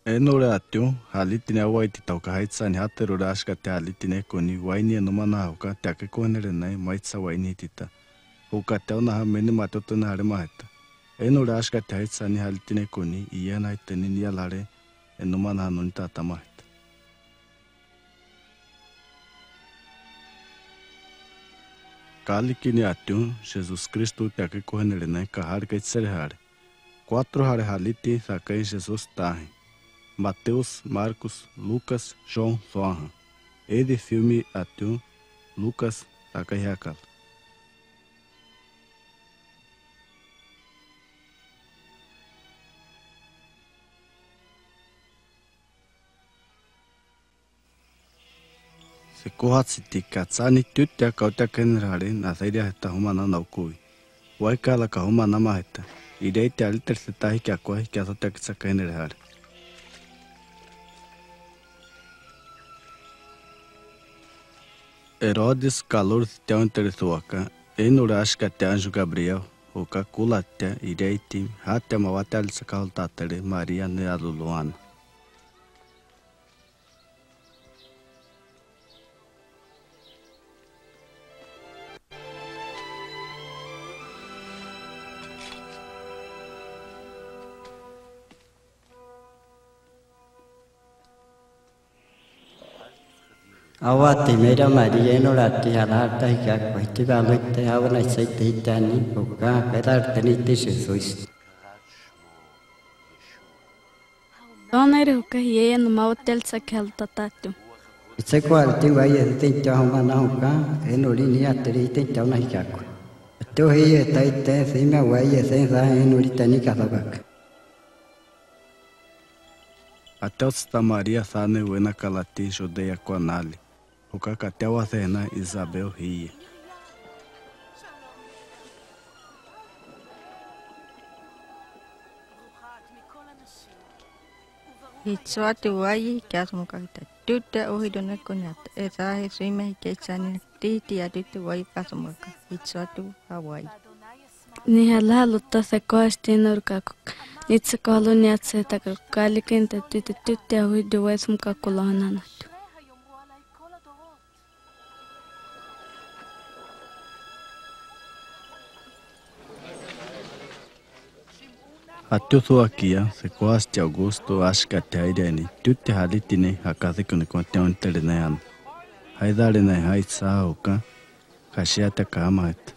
Enore atio halitine awaiti tauka haitsani haterura ashkate halitine koni waini enumana hauka take konere nai maitsa waini tita. Huka teuna ha meni matotona hare maheta. Enore ashkate haitsani halitine koni iena iteni nialare enumana hanunita atamaheta. Kalikini atio Jesus Cristo take konere nai kahar kaitsere hare. 4 hare haliti sakai Jesus tahi. Mateus, Marcos, Lucas, João, Soaha. Ede filme atio Lucas Takayakal. Se kohatsiti katsani tyttia kautia kenrare nasaidia heta humana naukui. Waikala ka humana maheta. Ideite aliterse tahi kiakoi kiasotia kitsa kenrare. Herodes calor teu interesoaka, enurashka te anjo Gabriel, o kakula te ireiti, hate mawate alisakal tatere Maria ne aluluana. Awati mera Maria no lati halata hika kwiti balute hawana saite hitani buka kadar tenite Jesus. Donere huka hiye no mautel sakel tatatu. Itse kwalti waye tinta humana huka enori ni atri tinta na hika kwa. To hiye taite sima waye senza enori tani kasabak. Até o Maria sane wena kalati jodeia konali. O cacatel athena Isabel ria. Hitswati wai kiasmu kahita. Tutte ohidona konat. Esahe suime keitsani titi ja tutte wai kasumaka. Hitswati hawai. Ni halalutta se koasti nurkakuk. Nitsa koloniatse takakalikinta tutte huidu waisum kakulahananatu. Atio suakia se koasti Augusto ashkate haideni. Tutte halitine hakasikuni konteon telenean. Haidarene haitsa uka. Kashiata kaamahet.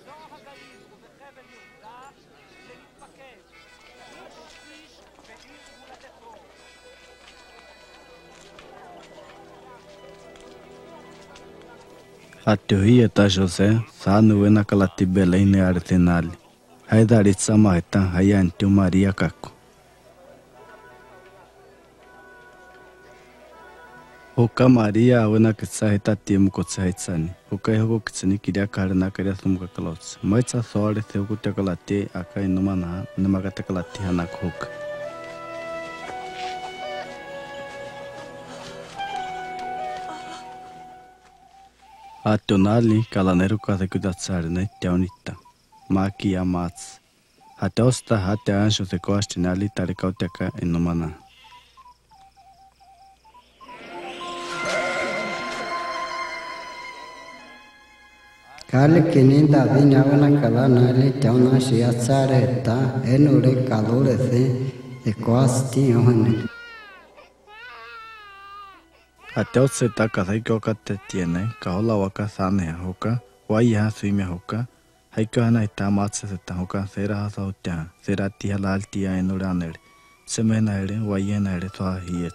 Atio hia ta José, sanu wena kalati Belém arsenali. Haidaritsa maheta hayantiu Maria kako. Hoka Maria wena kitsa heta tiemu kotsa haitsani. Hoka ihoko kitsani kiria karena karia sumuka kalotsi. Maitsa soare se hukutia kalati aka inumana nemagata kalati hanak hoka. Atonali kalaneru kasekudatsarne teonita. Maki amats. Hateosta hate anjo se koastinali tarikautiaka inumana. Kali kini Davi nyawana kala nali teona shiatsare ta enure kalore se koasti ohane. Ateo se ta kasaiko kate tiene kahola waka sane hoka waiha suime hoka haiko hana ita matse se ta hoka sera hasa utia sera tihala altia enuranere semena ere waiena ere soa hiet.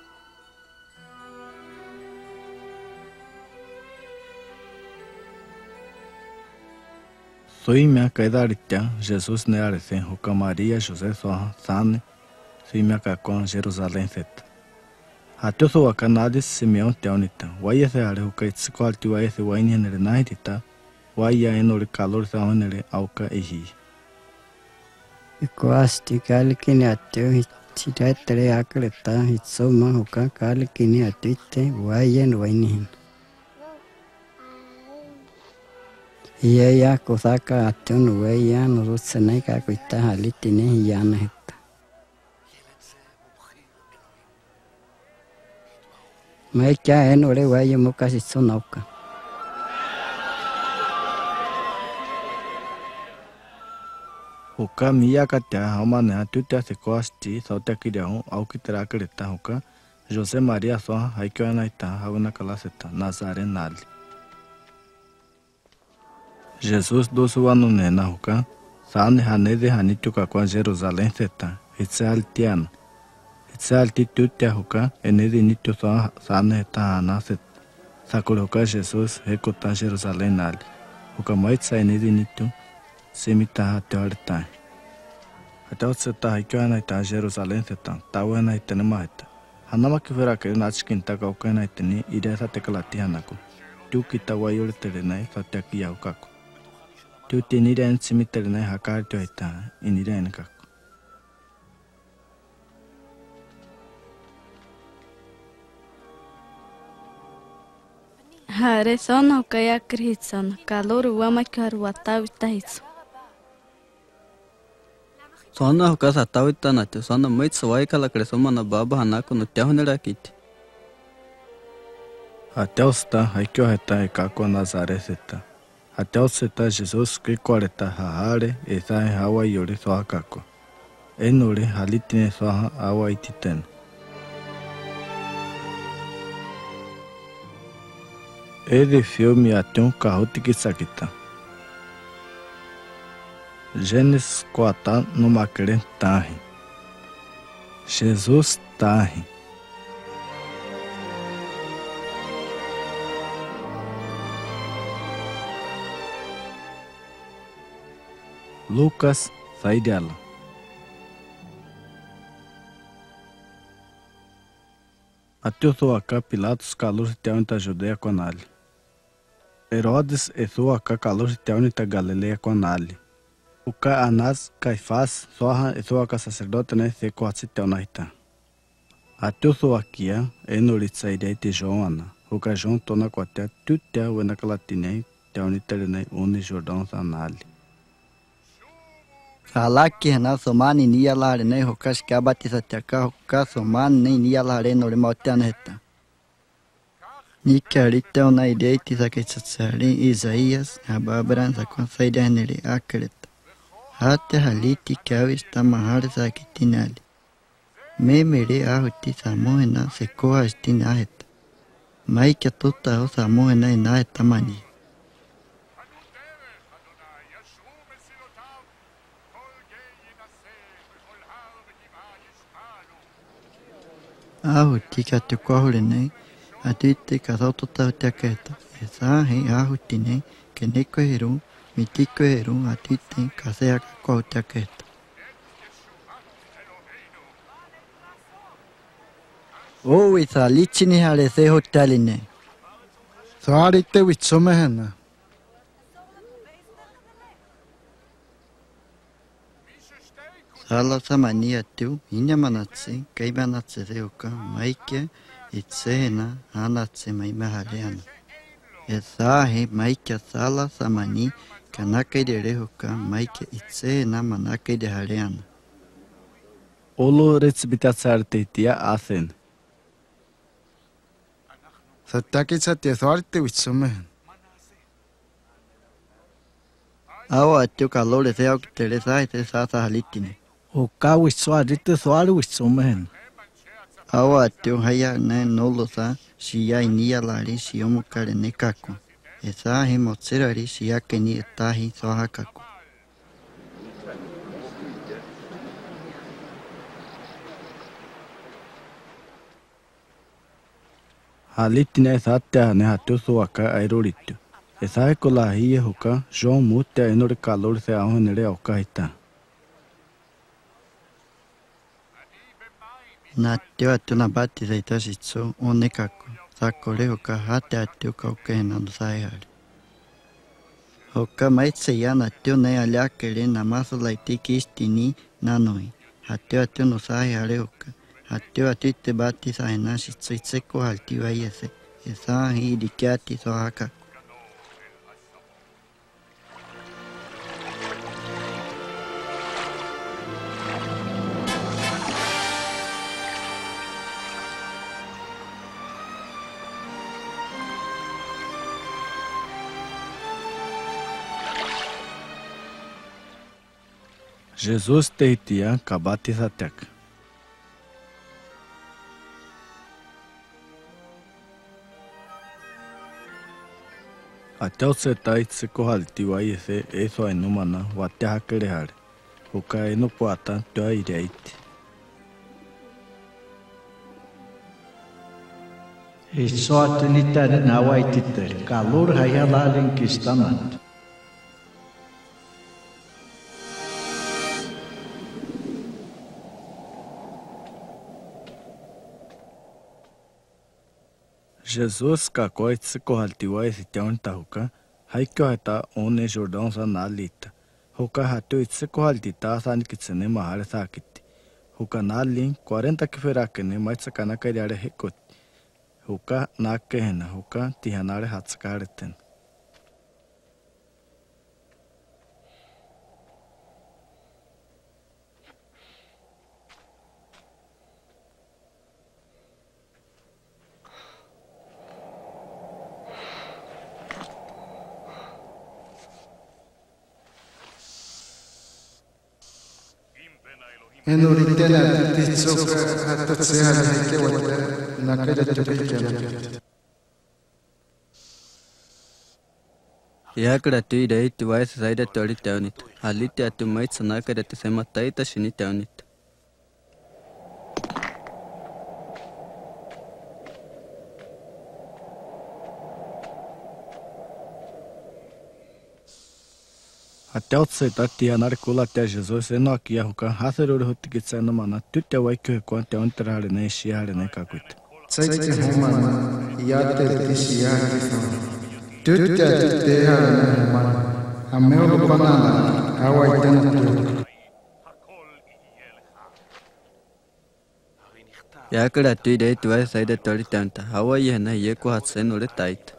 Suimia kaidaritia Jesus ne arese hoka Maria José soa sane suimia kakon Jerusalém seta. Atio soa kanadis Simeon teonita. Waia se are huka itzikwalti waia se waini henere naitita. Waia enore calor sa henere auka ehi. Koasti kali kini atio hitaitere akreta hitsoma huka kali kini atite waien wainihin. Iya kusaka atio nuweia nurutsenai kakuita halitine hiyana heta. Mai cha en ore wai mo kasi sonauka. Huka mia katia hamane hatutia se koasti sauta kiriau au kitera kereta huka José Maria só haikyo naita hauna kalaseta Nazaré nali. Jesus dosu wanu nena huka saane hanede hanituka kwa Jerusalém seta hitse altiana. Hitse altitutia huka enedi nitu só saane heta hanaset. Sakura huka Jesus hekota Jerusalém nali. Huka maitsa enedi nitu semita hateortai. Até o seta haikyo naita Jerusalém seta tawa naita nemaita. Hanama kifera ke nachkinta kauka naitani idesa tekalati hanaku. Tu kita wayur terenai sataki yaukaku. Tu tiniren simiterenai hakarto ita iniren kaku. Hare sono kaya krihitsan kalor wama karwata vitahitsu. Sona hukas atawita natu sona muito suai kala cresoma na baba hanako no terro nerakiti. Até o seta haikyo heta ekako Nazaré seta. Até o seta Jesus que koreta hahare esa hawa yori soha kako. Enore halitine soha awa ititen. Ele filme até carro tikisakita. Gênesis 4 numa crentahe. Jesus tahe. Lucas sai dela. Até sua cá Pilatos calor teonita Judeia com ali. Herodes e sua cá calor teonita Galileia com ali. O ca Anás Caifás soha e sua cá sacerdote né se quase teonaita. Até sua kia e no litsaidei te Joana. O ca João tona quatia tutia o na calatinei teonita né uni Jordão sanali. Halaki na somani ni alare ne hokas ka batisa taka hokas somani ni alare no le mautiana heta. Ni karita na ideiti sa ketsatsari Isaías hababran sa konsaida nele akreta. Hate haliti kavis tamahar sa kitinali. Me mere ahuti sa mohena se koha stina heta. Mai ka tota ho sa mohena na heta mani. Ahuti ka te kohulene, atuite ka sautota te aketa. E sahe ahutine, ke neko heru, mitiko heru, atuite ka sea ka kohu te aketa. Oi sa lichini hale se hotaline. Soarite witsomehena. Sala samani atu, inya manatse, kai manatse se oka, maike, itsena, anatse mai mahaleana. E sahe maike sala samani, kanaka de rehoka, maike itsena manaka de haleana. Olo retsibitatsarte tia asen. Satakitsa te soarite witsomehen. Awa atu kalore se au teresa se sasa halitine. O kawi soarite soari witsomehen. Awa atu haya ne nolo sa, shia inia lari shiomu kare ne kaku. E sahe motserari shia keni etahi soha kaku. Halitine satea ne hatu suaka airoritu. Esahe kolahi huka João mutia enore calor se ahonere aukaita. Na teo atu na bati sa itashitsu one kaku. Sakore hoka hate atu kaukena no saihari. Hoka maitse ya na teo ne aliakere na maso laitiki istini nanoi. Hateo atu no saihari hoka. Hateo atu te bati sa enashitsu itseko halti waiese. Esahi irikiati sohaka. Jesus tehitia kabati satek. Até o setai se kohalti vai ese eso ai numana wate hakere hare. Huka eno puata toa ireiti. E sorte nitar na waititar, calor hayalalen kistamat. Jesus kakoit se kohaltiwa ese tiaun tahuka, haikyo heta one Jordão sa nalita. Huka hatu itse kohaltita sani kitsene mahare sakiti. Huka nalin 40 kiferakene maitsakana kariare hekot. Huka nakehena huka tihanare hatsakareten. Enoritena titsoka hatatsehana hekewata nakada tukikena. Yakada tu idei tu vai saida tori taunit. Halite atu mait sanaka de sema taita shini taunit. Até o seita tihanar kula até Jesus eno aqui a huka haserur hutikitsa no mana tutte waikyo ko ante ontrare ne shiare ne kakuit. Tsaitse humana yate tishiyaki sama. Tutte hana humana. Ameo panana hawaitana tu. Yakada tu idei tu vai saida tori taunta. Hawaii hena yeko hatsen ore taita.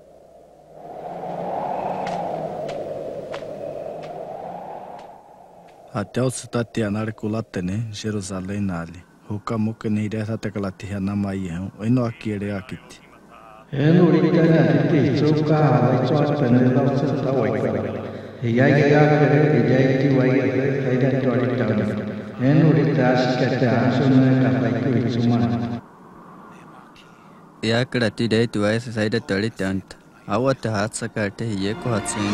Até o seita tihanar kula tene Jerusalém nali. Huka muke ne ire sa tekala tihana mai eno aqui ere akiti. Enoritena titsoka havaitsotana lautsata waikwa. Yayakere yaiti waikwa saida tori tauna. Enoritas kata asuna kapaikku itsumana. Yakada tu idei tu vai saida tori taunta. Awata hatsakarte yeko hatsen.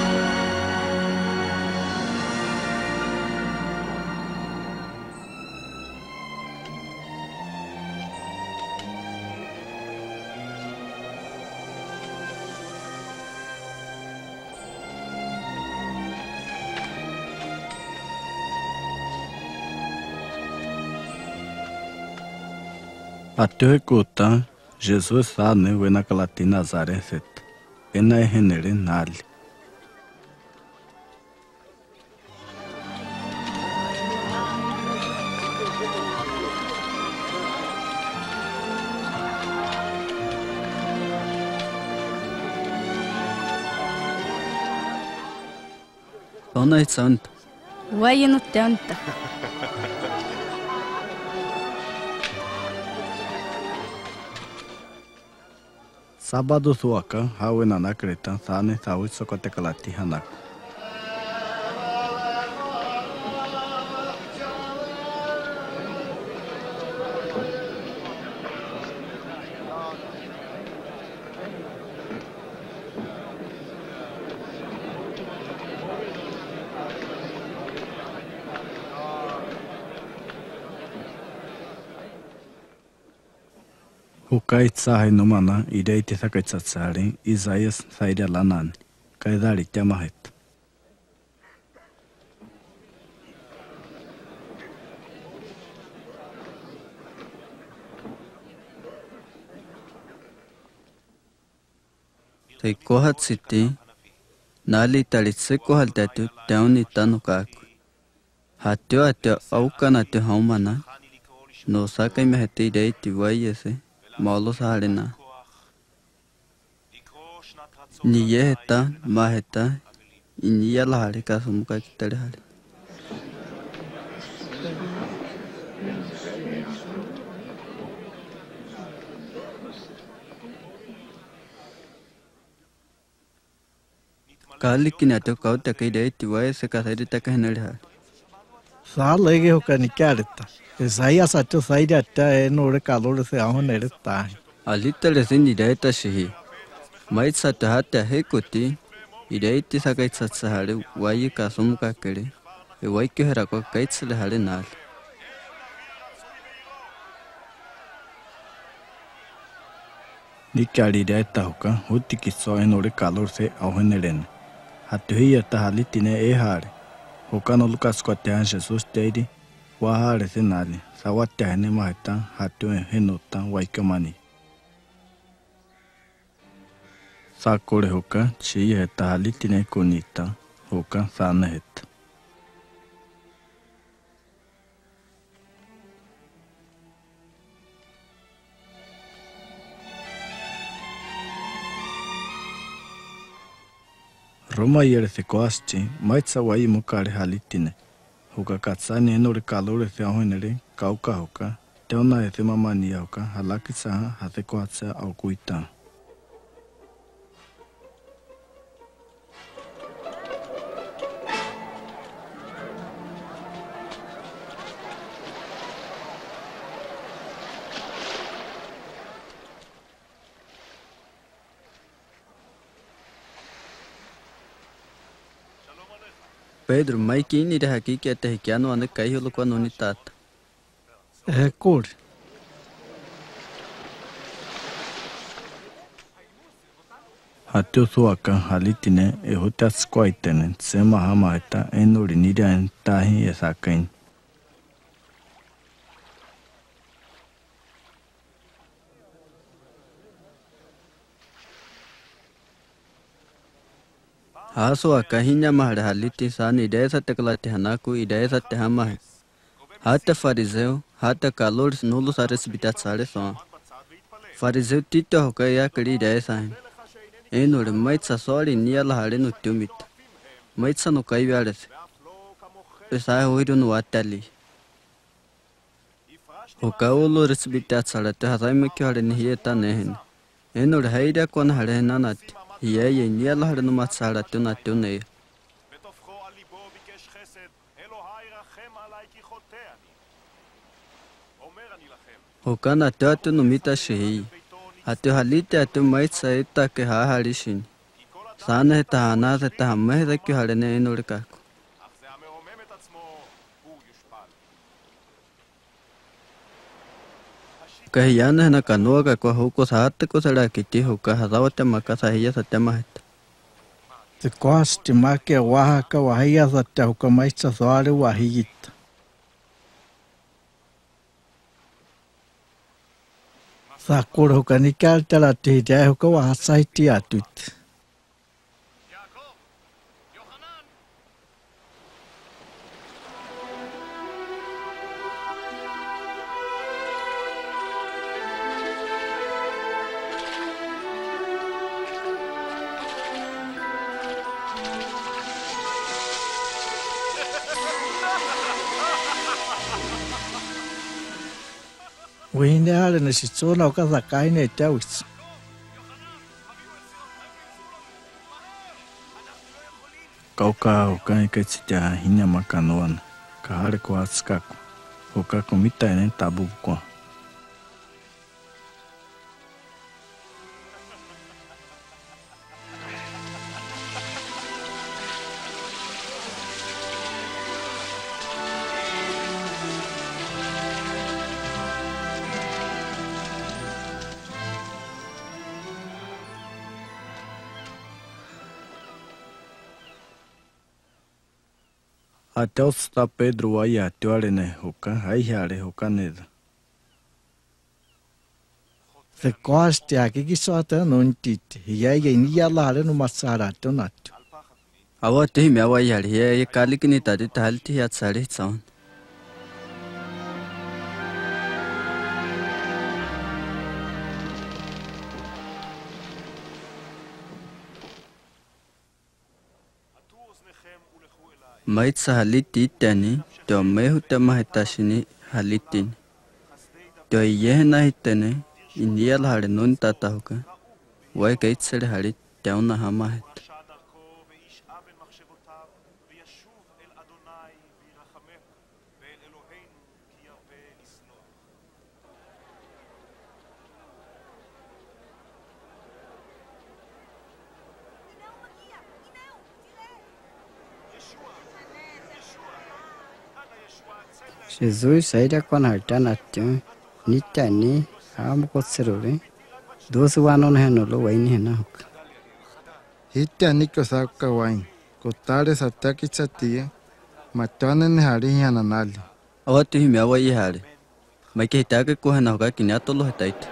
Até o ekuta Jesus sa ne wena kalati Nazaré set. Ena henere nali. Ona itsant. Vai no tenta. Sábado suaka hawe nanakreta sane sawi sokote kalati hanak. Hukai tsahai numana ideiti sakatsatsari Isaias saida lanan. Kaidari tamahet. Tai kohat siti nali talitse kohal tatu tauni tanukaku. Hatyo atyo aukana te haumana. No sakai mehete ideiti vaiese. Maulo saharina. Ni yeheta, maheta, ini ya lahari kasumuka kitari hari. Kali kini atau kau takai dai tiwai sekasari takai nari hari. Saa lege hoka ni kärta. Sai asattu sai datta enore kalore se ahon edettaa. Alittele sin ideita shihi. Maitsa tahata hekuti. Ideitti sakaitsatsa hale wayi kasumka kere. E waikki herako kaitsele hale naal. Ni kääri ideita hoka huttikitso enore kalore se ahon eden. Hattu hiiyatta halittine haare. Hokan olukaskotehan Jesus teidi. Wahaare se naali. Sawattehane mahetta hattu henutta vaikkamani. Saakore hoka chii hetta halittine konita. Hoka saana hetta. Roma yerse koasti maitsa wai mukare halittine. Hoka katsani enore kalore se ahonere kauka hoka. Teona ese mamani hoka halakitsa hase koatsa au kuita. Pedro, mai kini de hakiki ate hikiano ane kai holo kwa noni tata. Kur. Hattu suaka halittine ehotas koitenen sema hamaita enore nidan tahi esakain. Haso akahinya mahara haliti sani idesa teklati hanaku idesa te hamahe. Hata farizeu, hata kalores nulos ares bitat sare soa. Farizeu tito hoka ya kari idesa hin. Enore maitsa sori niala hare no tumit. Maitsa no kai viarese. Pesai hoiro no atali. Hoka olo res bitat sare te hasai mekyo hare ni hieta nehen. Enore haida kona hare nanati. Hiye niala hare no matsara tuna tune. Hokana teatu no mita shehi. Atu halite atu maitsa ita ke harishin. Sana heta hanasa ta hamehda ki harene enore kaku. Kahiyana hena kanoa kakwa huko sahate ko sarakiti hoka hazawate makasa hiya satemaheta. Te koasti make wahaka wahia satta hoka maitsa soare wahigita. Saakore hoka ni kärtälä tiedä hoka wahasai tiatyt. Wihine haalene sit suona hoka sakaine täyts. Kauka hoka ikatsitia hinya makanoan. Kahare koatskaku. Hoka komitainen tabukwa. Ateusta Pedro waya tuarene hoka haihare hoka neda. Se koasti akiki soata nontit. Hiya niala hare no matsara tonattu. Awa tehi me awa yari hiya kalikini tadi tahalti hiya tsari tsaun. Maitsa haliti itani, teo mehu tema hitashini halitini. Teo iyehena hitene, iniala hare noni tata hoka. Waika itsere hare teona hamahet. Jesus saída com a alternativa, nitani, amo cocerore, 12 anos no lo vai ni na hoka. Hitia niko saka wain. Kotare sa taki chatia. Matone ne hari hana nali. Awatu himi awa i hare. Mai ke hitaka kuha na hoka kini atolo hetaita.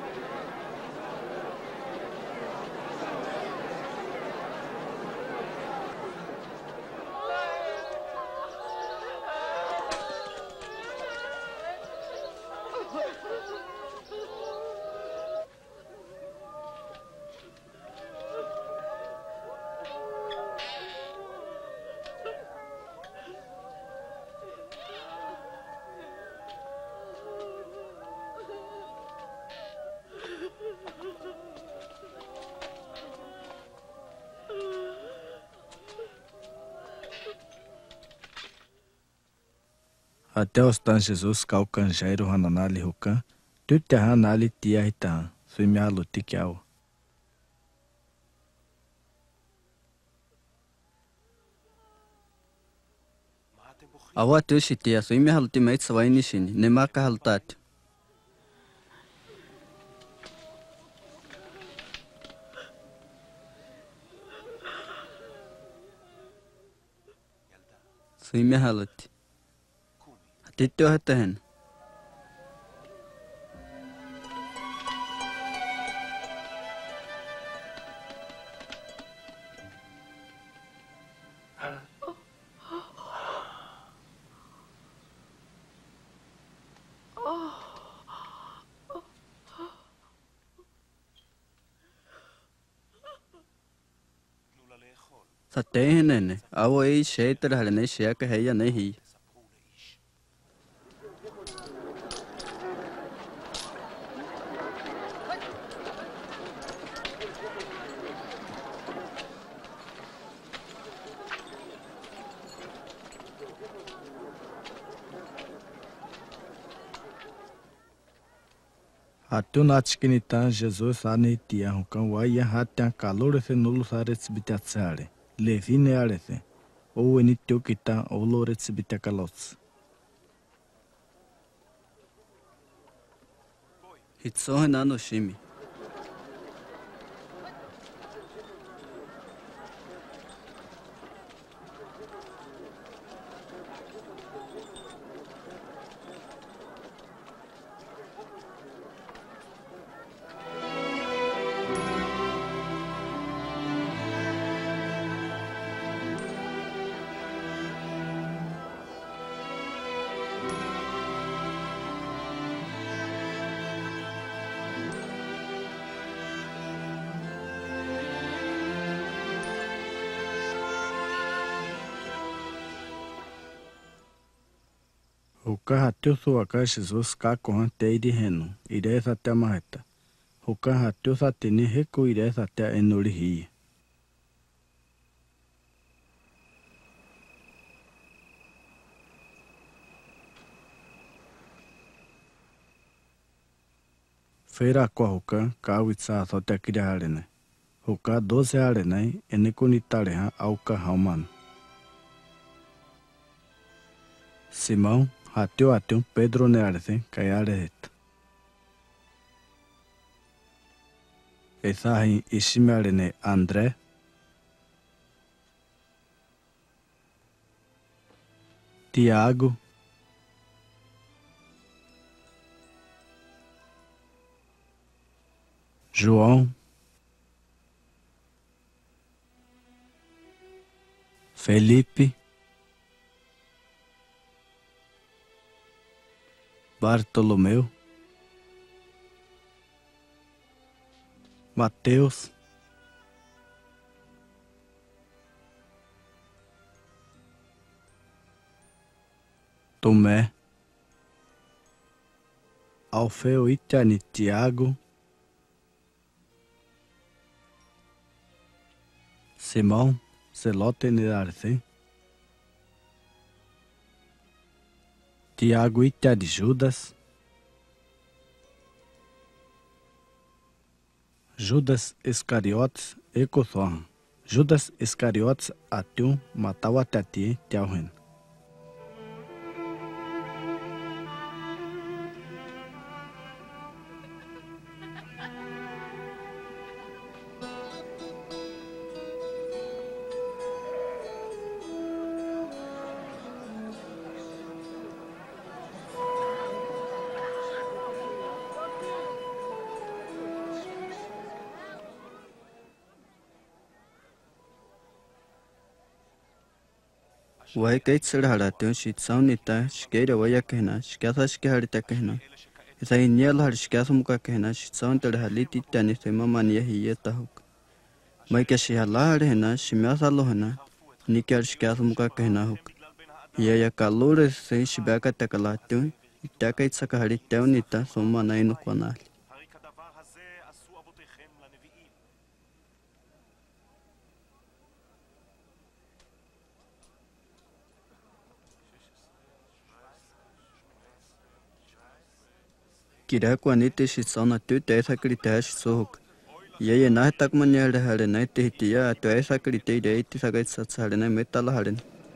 Até os tan Jesus kaukan jairo hananali hukan. Tutia hanali tia hitan. Suimialo tikiao. Awatu shitia suimi halti mait sawaini shini. Nemaka haltati. Suimi halati. Tityo hatahen. Satehen nene. Awo ei sheetar halene sheaka heya nehi. Atu nachkinitan Jesus ane tia hukan waya hatian kalore se nulu sare tsibitatsare. Levine arese. Ou enitio kita olore tsibitakalos. Hitsohen ano shimi. Huka hatio suaka Jesus ka kohan teidi henu. Ire satia maheta. Huka hatio satini heku ire satia enuri hii. Feira kwa huka ka witsa satia kira harene. Huka 12 harene eneku nitareha auka hauman. Simão hatio Pedro ne arese kayare het. Esahi ishimare ne André. Tiago. João. Felipe. Bartolomeu, Mateus, Tomé, Alfeu Itiani Tiago, Simão Zelote Nirarse, Tiago Itiani Judas, Judas Iscariotes Ecosorra. Judas Iscariotes atiu matava tati tiauhen. Wai kait serharatio shitsaunita shkeira waya kehna shkasa shkeharita kehna. Esa inyal har shkasumuka kehna shitsaunta haliti tani sema mania hiyeta huk. Maika shihalar hena shimyasalo hena nikar shkasumuka kehna huk. Yaya kalure se shibaka takalatio itaka itsaka harita unita soma naino kwanali. Kira kwanite shitsauna tu esa krita shitsohuk. Yaya nah tak manyare hare na tehtia tu esa krita ide iti saga itsatsa na metala hare.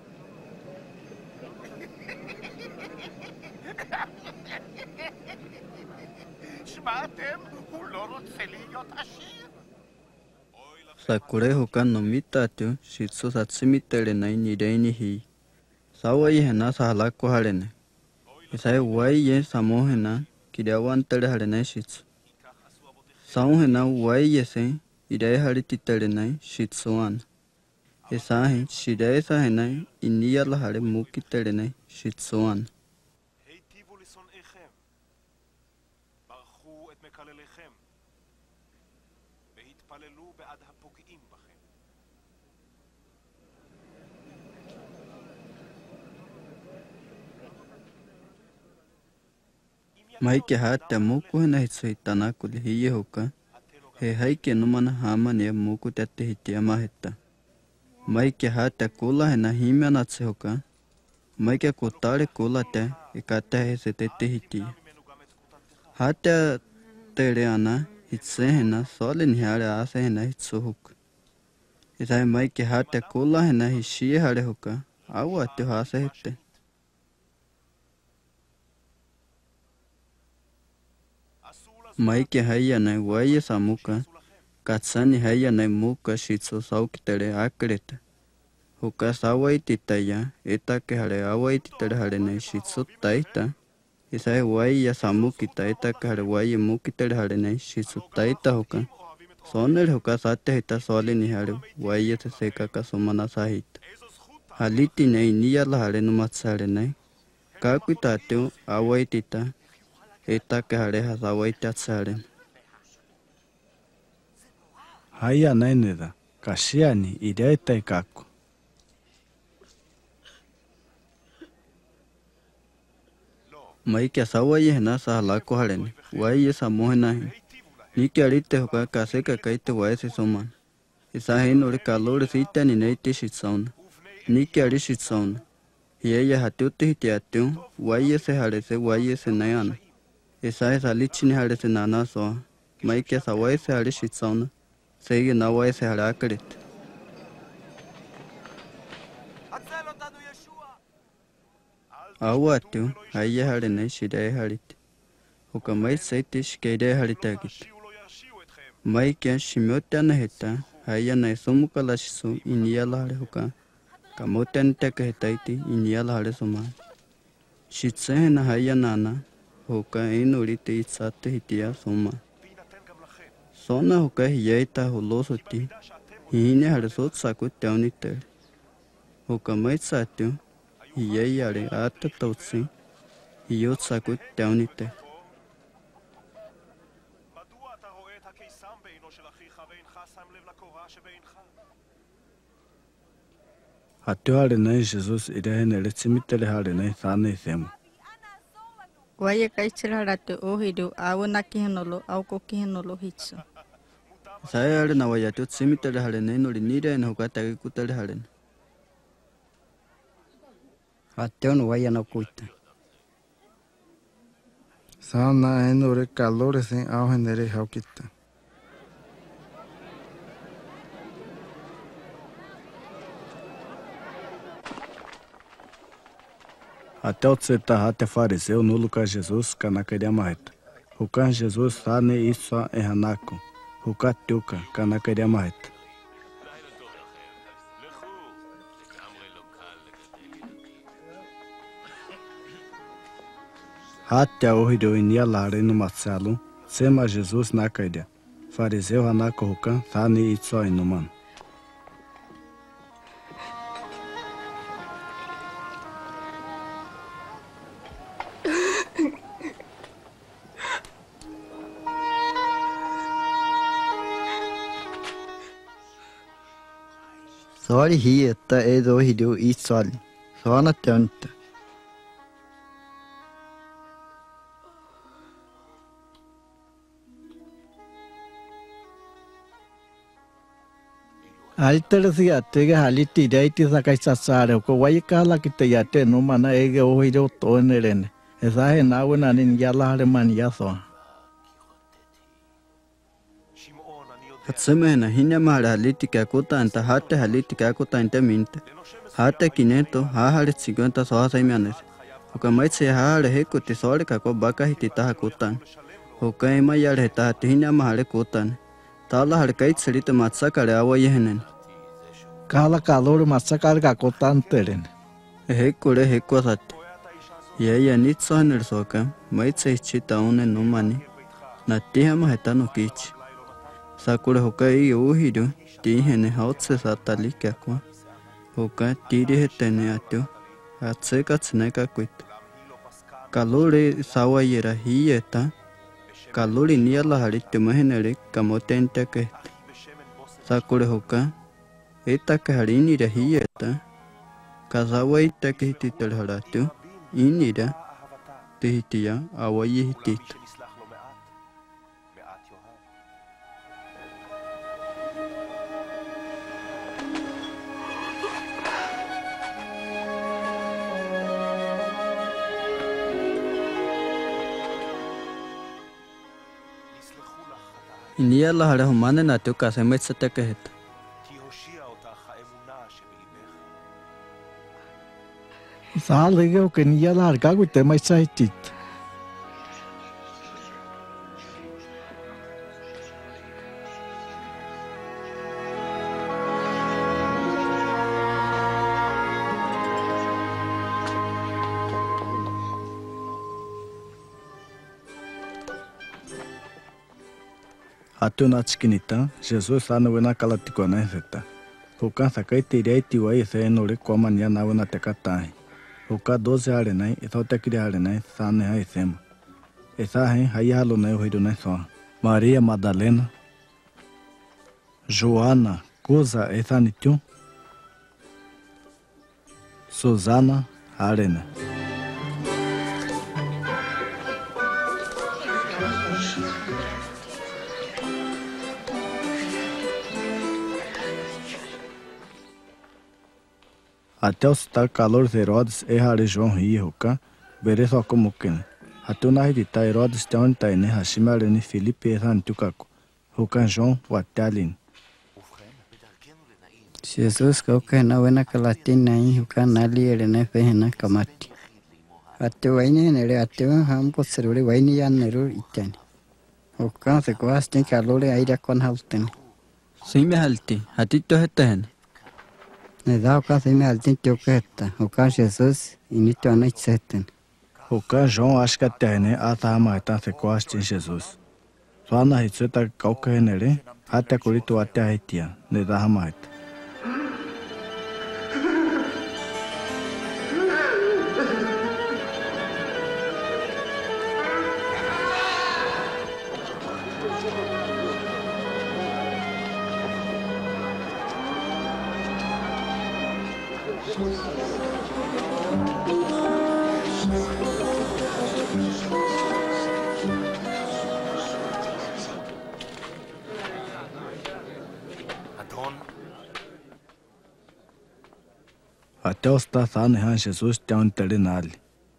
Sakure hukan nomita tu shitso satsimitere na nireni hi. Sawa hena sahala ko hare ne. Isai wai ye samo hena kiriawan tere hare na shitso. Sao hena wai ye se idai hare titere na shitsoan. Esahi shidai sa hena inia la hare muki tere na shitsoan. Maike hata muku hena hitsuhitana kuli hiye huka. He haike numana hamane muku tate hitia maheta. Maike hata kula hena himianatse huka. Maike kutare kula te ikata hese tete hitia. Hata tere ana hitse hena sole nihare ase hena hitsu huka. Isai maike hata kula hena hishie hare huka. Awa ate hase hete. Maike haya na waya samuka, katsani haya na muka shitso saukitere akreta. Huka sawaititaya, etake hare awaititere hare na shitso taita. Isai waya samukita etake hare waya mukitere hare na shitso taita huka. Soner huka sate hita soli ni hare waya se seka kasumana sahita. Haliti na iniya la hare numatsare na. Kakuita ateo awaitita. Etake hare hasawaita tsare. Haya naineda, kashiani ideita ikaku. Maike sawaye hena sahalako harene, waye samohena he. Niki arite hoka kaseka kaite waye se soman. Isa hen ore kalore sita ni neite shitsauna. Niki ari shitsauna. Hiya hatiute hitiatio, waye se hare se waye se nayana. Isa esa lichini hare se nana soa. Maike sawaye se hare shitsauna. Sege na waye se hare akaret. Awa atio, haya hare na shidae harit. Hoka mai saite shikeide haritagit. Maike shimyote na heta, haya na somuka lashiso inia la hare hoka. Kamote niteka hetaiti inia la hare soman. Shitse na haya nana. Hoka enurite itsate hitia soma. Sona hoka hiyaita holosoti. Hine hare sot sakut tauniter. Hoka mai satio. Hiyayare ata tautsi. Hiyot sakut tauniter. Hatio hare na Jesus idahene letsimitere hare na thane themu. Waya kaitsira ratu ohidu awu nakihenolo au kokihenolo hitsu. Saya hare na waya tu tsimitere hare na inori nire na hoka tagi kutere hare na. Ateo no waya na kuita. Sana enore calore sem auhenere haukita. Até o tseta hate fariseu no lugar Jesus kanakaria maheta. Hukan Jesus sane iswa ehanako. Hukat tuka kanakaria maheta. Hate a ohido inia lare no matsalo. Sema Jesus nakaria. Fariseu hanako hukan sane iswa inuman. Sorry hier, ta edo hidu isali. Soana tönta. Aliterasi atege haliti daiti sakai sasare ko waikala kita yate no mana ege o hidu tonerene. Esahe nauna nin yala haleman yaso. Hatsemena hinya mahali haliti kakutanta hate haliti kakutanta minta. Hate kineto hahale 50 sohasa imianes. Ukamaitse hahale hekuti sole kako baka hitita hakutan. Ukaima yale heta hinya mahali kutan. Tala hale kaitselite matsakale awa yehenen. Kala kalor matsakale kakotan teren. Hekure hekwasate. Yaya nitsohaner soka maitse ichita une numani. Natiha maheta no kichi. Sakure hokai uhidu tihene hautse satali kakwa. Hoka tiri hetene atyo. Hatse katsneka kuit. Kalore sawa yera hiyeta. Kalori niala harit mahenere kamotenta ke. Sakure hoka. Eta kaharini rahiyeta. Kazawa ita ke hititar haratyo. Inira. Tehitia awaye hitita. Inia la hare humane na tu kase metsate kaheta. Sal lege o que nia larga gute mais saitit. Atuna chiquinita, Jesus ana wena kalatikona zeta. Hoka sakai tirei tiwa ise enore kwa mania na wena tekatai. Hoka 12 arenai, esa tekiri arenai, sane ha isema. Esa hen hayalo na uhido na soa. Maria Madalena, Joana, Kuza esa nitiu. Susana Arena. Até o citar calor de Herodes e hare João Rihoka, bere só como quem. Até na edita Herodes tem um taine Hashimarene Filipe e Santucaco. Hokan João Watalin. Jesus kauka na wena kalatina i hoka nali erene fehena kamati. Até waine nere até hampo seruri waine yan neru itani. Hoka se koas tem calor aire con halten. Sime halti, hatito heten. Ne da hoka se me halten tioqueta. Hoka Jesus inito anaitseten. Hokan João acho que até né a tama tá se quase em Jesus. Só na receita kauka nere até corito até haitia, ne da hamait. Até o statane han Jesus tem um terenali.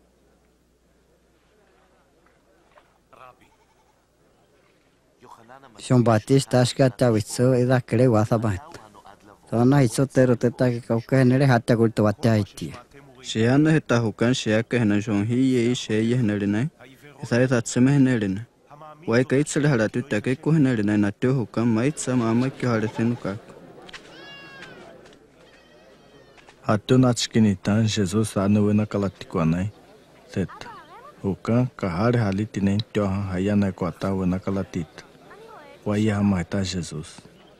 João Batista acho que até o isso é da creu a sabat. Só na isso tero teta que kauka nere hatta gulto até haitia. Sheana heta hukan sheaka hena João Rie sheye henerne. Esa tatseme henerne. Wai kaitsel halatu take ko henerne na teo hukan maitsa mama ki haresenu. Até na chiquinita, Jesus ana wena kalatikona seta. Hokan kahare haliti nem teo hayana kota wena kalatita. Wai hamaita Jesus.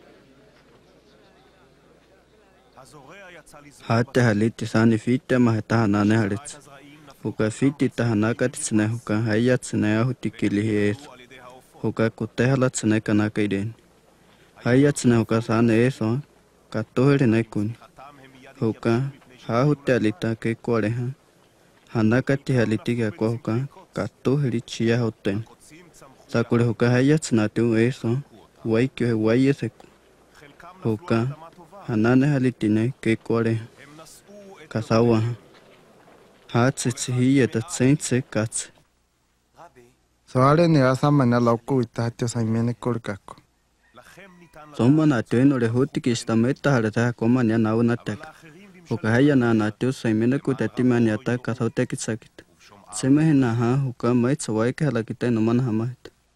Hate haliti sani fita maheta hanane halits. Huka fiti tahanaka titsne huka hayatsne ahutikili heeso. Huka kute halatsne kanaka iden. Hayatsne huka sane eso. katohere na kun hoka ha hotelita ke koreha hanakati halitiga kwa hoka katoheri chia hoten sakure hoka hayats na tu eso waikyo wayese hoka hanane halitine ke kore kasawa hatsitsi hiyeta tsentse kats Soare ne asamana lauko itatio saimene korkako. Soma na teno le hoti ki stameta harata koma nya na una tek. Hoka haya na teo saimene ko tatima nya ta ka thote ki sakit. Sema he na ha hoka mai tsawai ka hala kita no man hamait.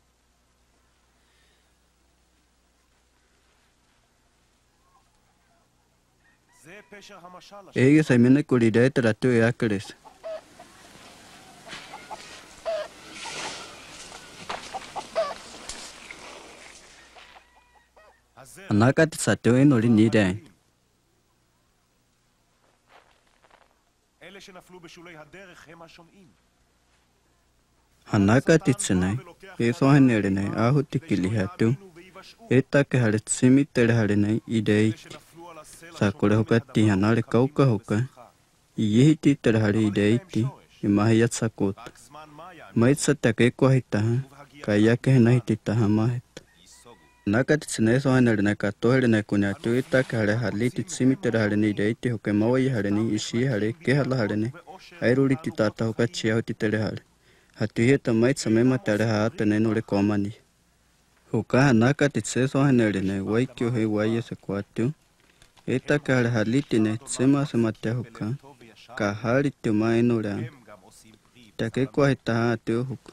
Ege saimene ko ridai tratio ya kres. Anakati sateo enori nidai. Hanakati tsenai, eso hanerenai ahuti kilihatu, eta ke haritsimi tere harenai ideiti. Sakure hokati hanare kauka hoka, iyehiti tere hare ideiti, imahiyat sakot. Maitsa take ko hitaha, kaya ke nahititaha mahet. Nakati tsene so hanerenai katoherenai kunyatu eta ke hare haliti tsimi tere harenai ideiti hoke mawai harenai ishi hare ke hala harenai. Airuliti tata hoka chia hoti tere hare. Hatuheta maitsa mema tere haata nenore komani. Hoka hanakati tseso hanerenai waikyo he wayese kwatu. Eta ke hare haliti ne tsema semate hoka. Ka hariti maenore. Take kwa hita haatio hoka.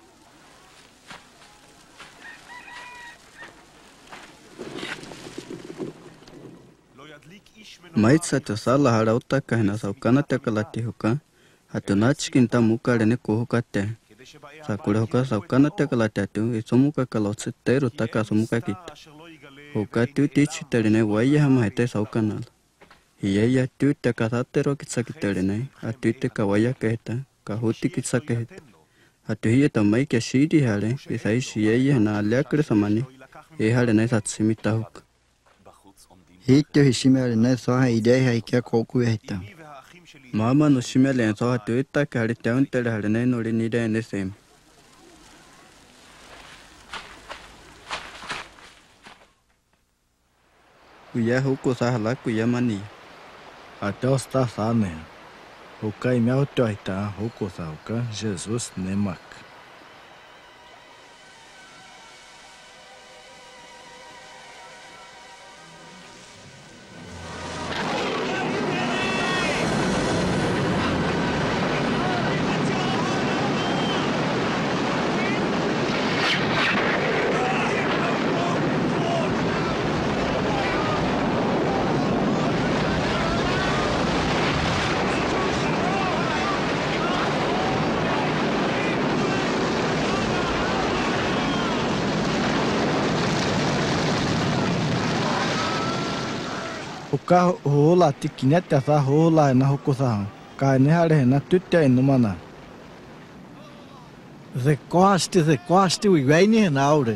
Maitsa te sala hara utaka hena saukana te kalati hoka. Hatunachi kinta muka rene ko hoka te. Sakure hoka saukana te kalati atu iso muka kalotse te rutaka so muka kita. Hoka tu tichi te rene waya hama hete saukanala. Hiya tu te kasate ro kitsaki te rene. Atu te kawaya keheta. Kahuti kitsaki heta. Hatu hiya tamai kia shiri hare. Isai shiyeya hena aliakre samani. E hare na satsimita hoka. Hitto hishimere ne soha idei haikia koku ehta. Mama no shimele en soha tu ita ke hare te untere hare ne nori nide ene sem. Kuya huko sa hala kuya mani. Até está sane. Hoka imea hoto aita huko sa hoka Jesus nemak. Hoka hola tikinete sa hola na huko sa. Ka ne hare na tutte inumana. Zekoasti uivaini naure.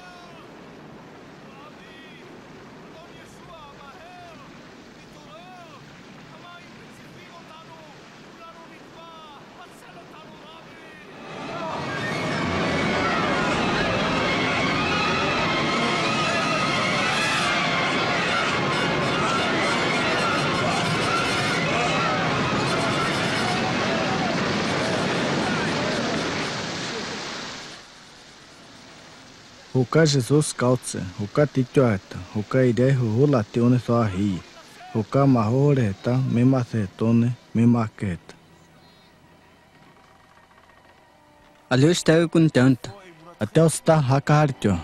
Hoka Jesus kautse, hoka titio heta, hoka idei hola tione so ahi. Hoka mahore heta, mema se tone, mema keheta. Alios tayo kun tanta. Até o sta haka hartio.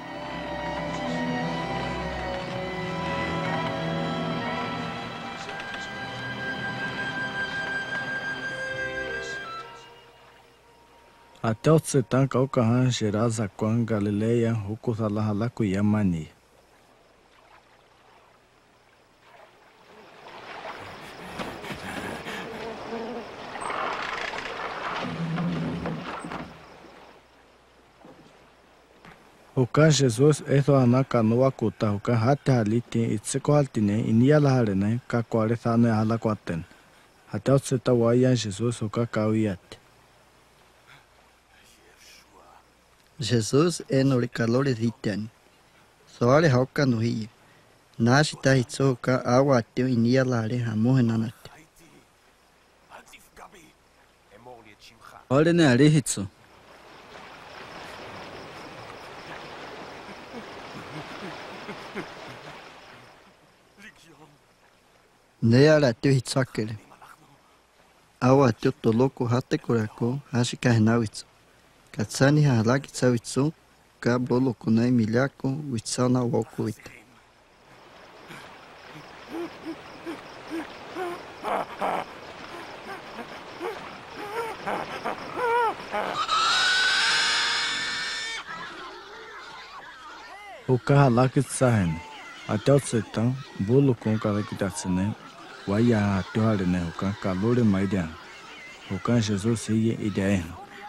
Até o tsetan kaukahan Shiraza kwan Galileia huko salahala kuyamani. Huka Jesus eso ana kanua kuta huka hati haliti itsiko haltine inia la halene ka kware thane hala kwaten. Hata utseta waya Jesus huka kawiate. Jesus enori kalore zitiani. Soare hauka no hii. Nashi tahitso ka awa ateo inia lare hamohe nanate. Ole ne arihitsu. Neara ateo hitsakere. Awa ateo toloko hate kurako hashi kahenawitsu. Katsani halaki tsawitsu ka bolo kunai miliako witsana woko wita. Huka halaki tsahen. Ateo tseta bulu kon kala kitatsene waya ateo halene huka kalore maidian. Huka Jesus hiye ideaen.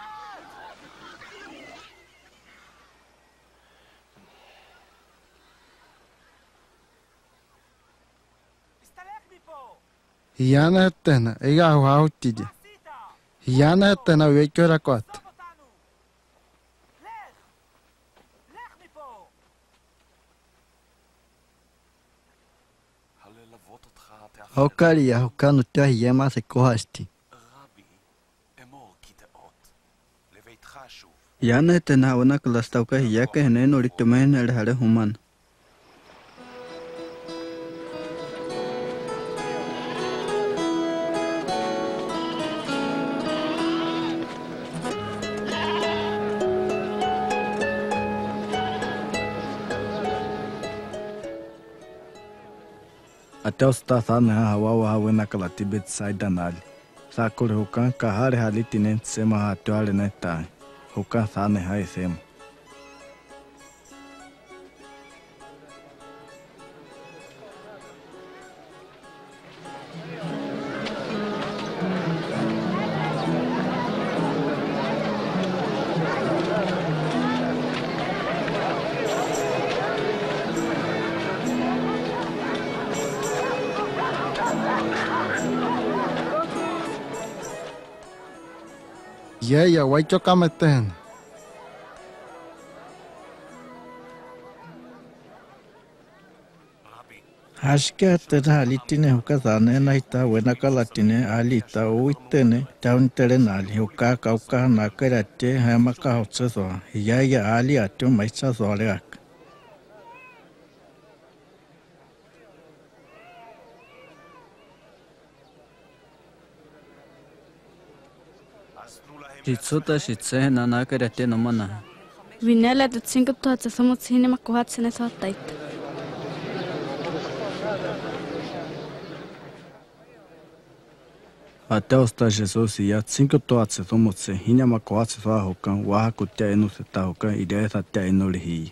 Hiana hetena, eiga huautidi. Hiana hetena uekora kwat. Hokari ya hokanu tea hiyema se kohasti. Yana tena wana kalastauka hiyaka hene noritumahen hare human. Ateo sta thane hawa wena kala tibet saida nali. Sakure huka kahare halitine sema hateo halene tai. Huka thane hai sema. Yeya waicho kameten. Hashke atera halitine huka zane na ita wena kalatine alita uitene tauntere nali huka kauka na kerate hamaka hotsezo yaya ali atyo maisa zoreak. Hitsuta shitse na nakarate no mana. Vinela de 5 toats somos cinema kuhatsene sotaita. Ateo sta Jesus ya 5 toatse somotse hinyama koatse soa hukan waha kutia enu seta hukan idea satia enu lihi.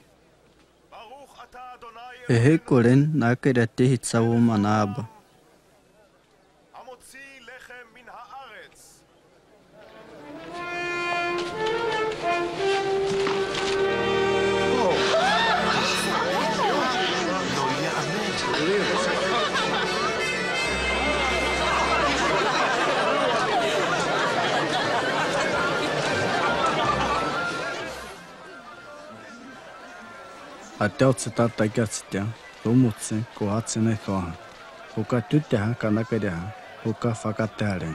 Ehe koren nakarate hitsawu manaba. Ateo tseta takiatsitia somotse koatse ne soa. Huka tyteha kanakereha huka fakateharen.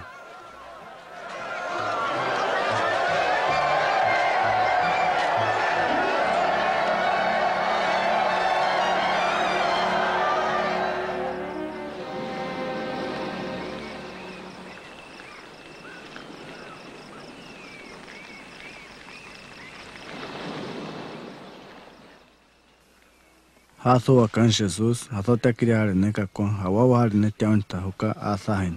Haso akan Jesus, haso takiri harine kakon, hawa harine tiaunta huka asahin.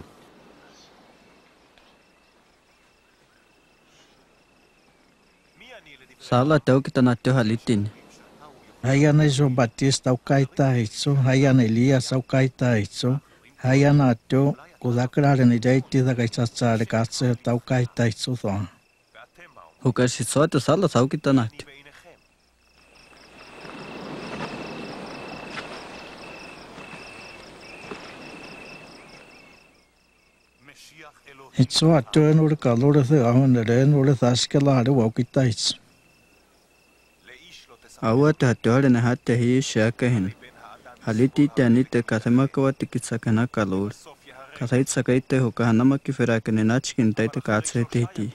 Sala teo kita nateo halitin. Hayana João Batista au kaita hitso, hayana Elias au kaita hitso, hayana atyo kuzakirare ni jaiti da kaitsasare katse tau kaita hitso soa. Huka shitsoate sala sau kita nateo. Itso atyo enore kalore se ahonere enore saskela hare wakita itso. Awata hatuare na hata hii shaka hin. Haliti tanite kathemaka watikitsakana kalor. Kathait sakaite hukahanama kiferakane nachkin taita katsete hiti.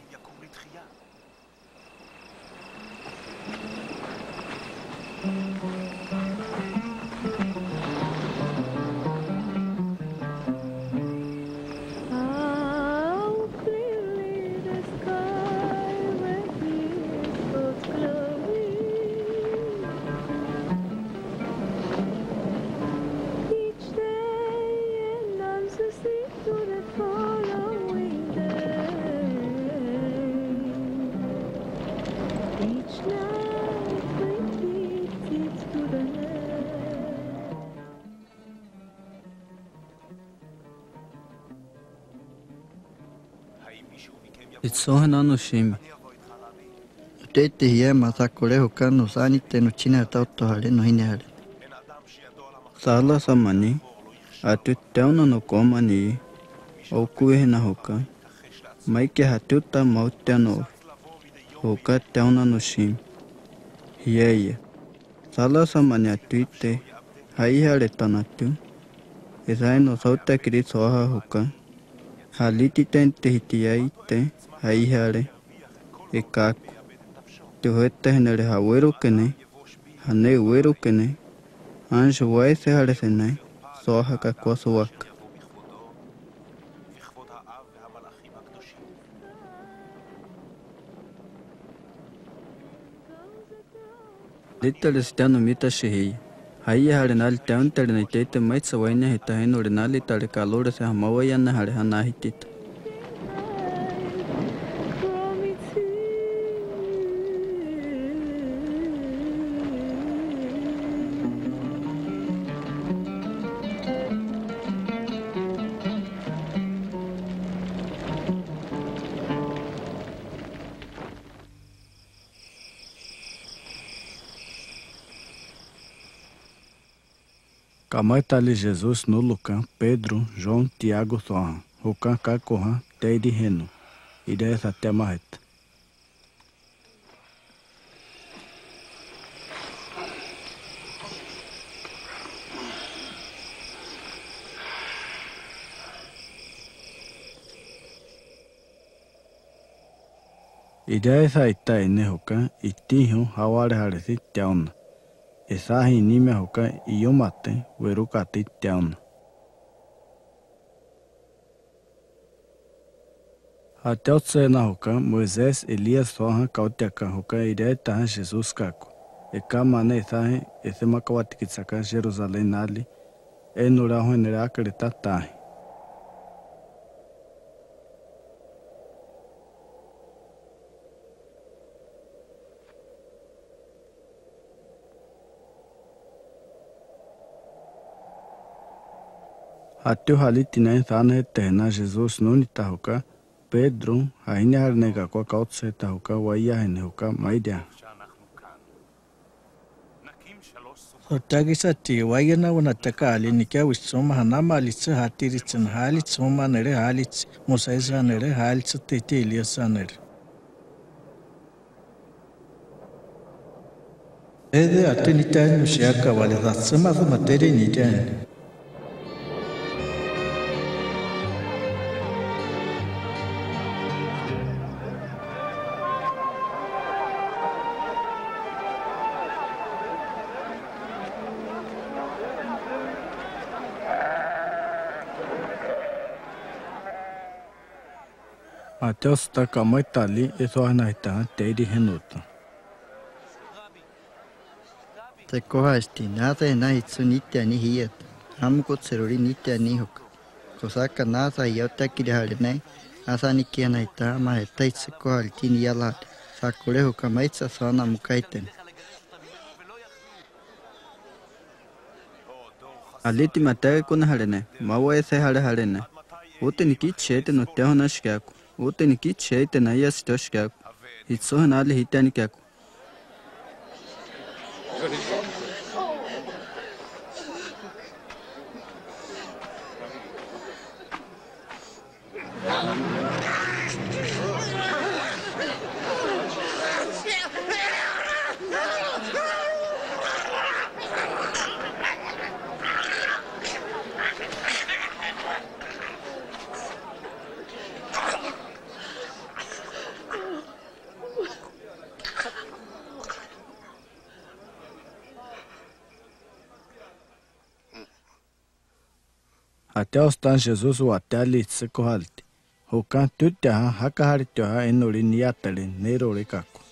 Itsohana no shimi. Tete hiye masakore huka no sani te no china tauto hale no hine hale. Sala samani. Atu teuna no komani. Okuwe na huka. Maike hatuta mautiano. Huka teuna no shimi. Hiye. Sala samani atuite. Hai hale tanatu. Isai no sauta kiri soha huka. Haliti tente hitiaite. Hai hale. Ekaku. Tuhete henere hawero kene. Hane wero kene. Anjo waise hale senai. Soha kakwaso waka. Little stano mita shehei. Hai hale nali taun tele na teite maitsa waina hita henore nali tale kalore se hamawayana hale hanahitita. Kamaitali Jesus no Lucan, Pedro, João, Tiago, Sohan, Rucan, Kakohan, Teide, Reno. Ideia até marreta. Ideia saita ene Rucan, Itinho, Haware Haresi, Tiauna. Essa rinime Rucan, Iomate, Werucati, Tiauna. Até o Tsena Rucan, Moisés, Elias, Sohan, Cautiacan, Rucan, Ideia Tahan, Jesus, Caco. E Kamane, Sahen, esse Macauatikitsaka, Jerusalém, Nali, e Nura, Ruenera, Acredita, Tahen. Até o Halitina, Thane, Terna, Jesus, Nuni, Tahuka, Pedro, Haine, Harnega, Quacautse, Tahuka, Waia, Henehuka, Maidia. Otagisati wayana wanataka alinikia wisoma hanama alitse hatiritsen halitse nere halitse Mosaisa nere halitse tete Eliasa nere. Ede atenita nusiaka wale zatsema za matere nitani. Até o Staka Maitali, e só na Ita, Teide Renuta. Te kohasti nasa e nahi tsu nitia ni hiet. Hamuko tseruri nitia ni hoka. Kosaka nasa iota kiri hale nai. Asa ni kia na ita ma he taitse kohali tini yalat. Sakure hoka maitsa sana mukaiten. Aliti matare kuna halene, mawa ese halene. Ute niki chete no teho na shikaku. Ute niki chete na iya sito shikaku. Hitsoha na ali hitani kaku. Até ostan Jesus o até ali se kohalti. Hokan tutyaha hakaharityoha enuri niatari nerore kaku.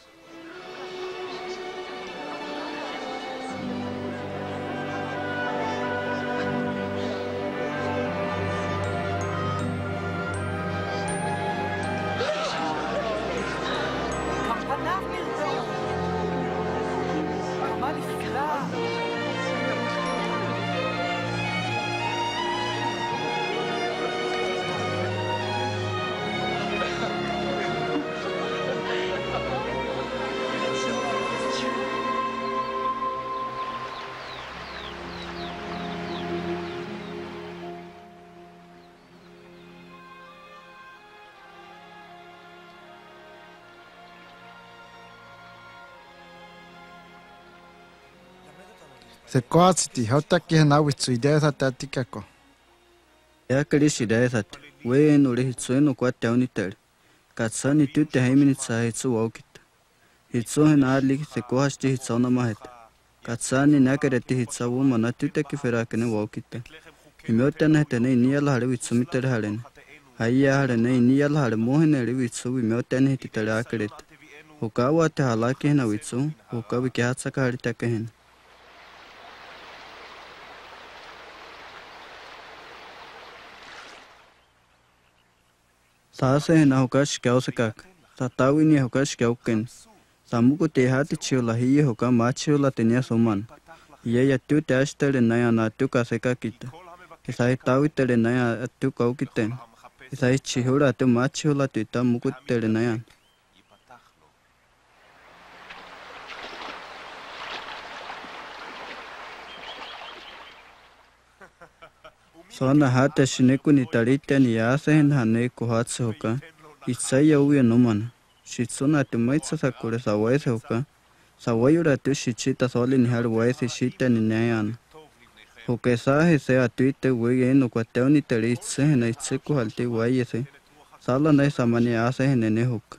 Se koatsiti hautaki hena witsu idea tatikako. Ya kalishi daesat, we no rehitsueno kwa taunitari. Katsani tute haimini tsahitsu waukita. Hitsu hena ali se kohasti hitsauna maheta. Katsani nakareti hitsawu mana tute kiferakene waukita. Himotana hetene niala hare witsumitari harene. Haya harene niala hare mohene witsu himotana hititari akareta. Hukawa te halaki hena witsu, hukawi kihatsaka haritaka hena. Sasa hena hukash kyau sakak. Satawi ni hukash kyau ken. Samuko te hati chiola hiye huka machiola tenia soman. Ye ya tu te ashtele naya na tu kaseka kita. Isai tawi tele naya tu kau kiten. Isai chihura tu machiola tu ta muku tele naya. Sona hata shineku ni tarita ni asa hena ne kuhatsu huka. Isai ya uwe nomana. Shitsuna tu maitsa sakure sa waise huka. Sa wayura tu shichita soli ni har waise shita ni nayana. Huka sahe se atuite weye eno kwa teo ni tari itse hena itse kuhalte wayese. Sala na samani asa hena ne huka.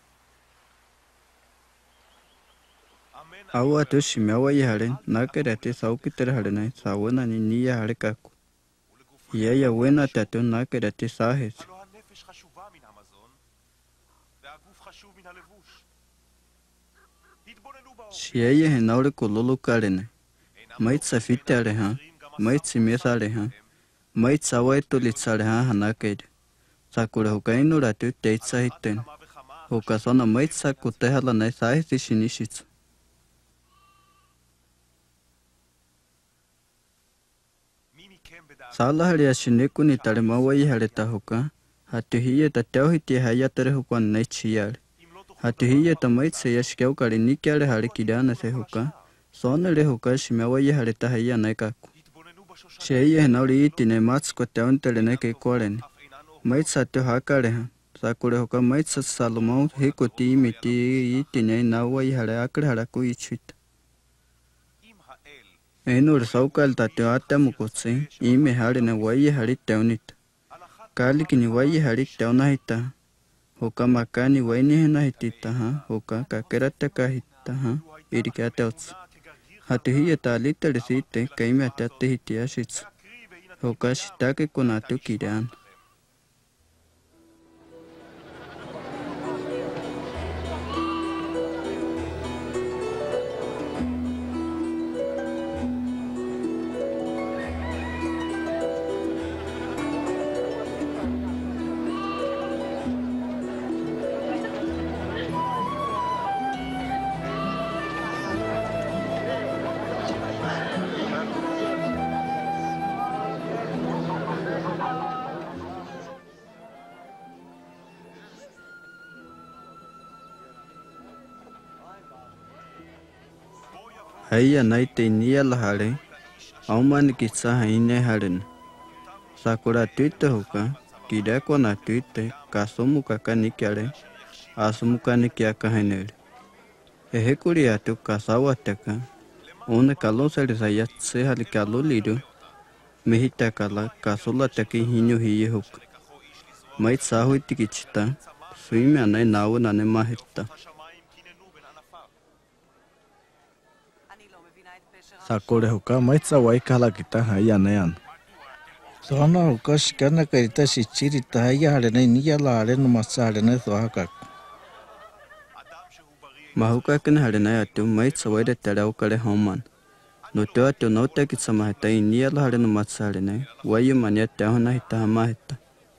Awa tu shimewa ye haren. Nakerate saukitere harena. Sawana ni niya hare kaku. Yaya wena tatu nakerate sahes. Shieye henaure kololo karene. Mait safite are ha. Mait simesa are ha. Mait sawa litsa are ha hanakere. Sakura hukaino ratu teitsa hiten. Hukasona mait sakute hala na sahisi shinishitsu. Sala haria shineku ni taremawa yi hareta huka. Hatu hiye tateo hiti hayatare hukwan na chiyare. Hatu hiye tamaitse yashikau kari nikiare hare kidana se huka. Sona re huka shimewa yi hareta haya na kaku. Sheye henauri iti ne matsu kwa tauntere ne ke korene. Maitsa tu hakare ha. Sakure huka maitsa salomau hiko ti imiti iti ne nawa yi hare akare haraku ichuita. Enur saukal tateo atamu kutsi, ime hare ne wayi hare taunita. Kali kini wayi hare taunahita. Huka makani waini hena hitita ha, huka kakerata kahita ha, irikate otsu. Hatu hiye talita resite kaime atate hitia shitsu. Huka shitake kunatu kireana. Haya naite niya lahare, auman kitsa haine haren. Sakura tuite huka, kideko na tuite, kasumu kaka nikiare, asumu kanikia kahenere. Ehekuri atu kasawa teka, one kalosari sayatse hali kaloliru, mehita kala kasula teki hinyu hiye huka. Mait sahuiti kichita, suime anai nawu nane mahita. Sakure huka maitsa waikala kita haya nayan. Sono hukas kana karita shichiri tahaya harene ni yala harene masa harene sohaka. Mahuka kena harena atu mait sawaida tarau kare homan. No te atu no te kitsama heta ini yala harena masa harene. Wayu mania te ahona hita hama heta.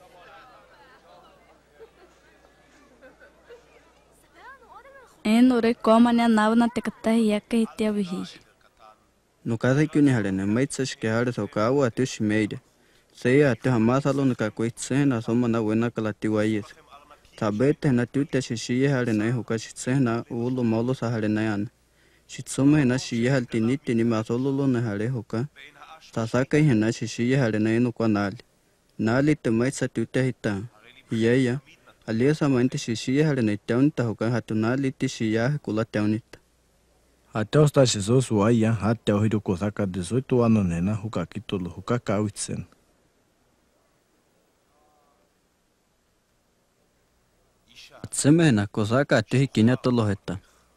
En ore komania navna te katahi yaka hitia vihi. No kada kuni harene mait sa shke hare so ka awa atu shimeide. Sei atu hama salo no ka kuitsena soma na wena kalati wayes. Tabete na tu te shishiye harene huka shitsena ulu maulo sa harene yana. Shitsuma hena shiye halti niti ni masololo na hare huka. Sasaka hena shishiye harene inu kwa nali. Nali te mait sa tu te hita. Hiyeya. Alia sama inti shishiye harene teunita huka hatu nali ti shiya kula teunita. Até os taxizos waya, até o Rio Kosaka 18 anos nena, huka kitolo, huka kawitsen. Tseme hena kosaka atu hikinya tolo heta.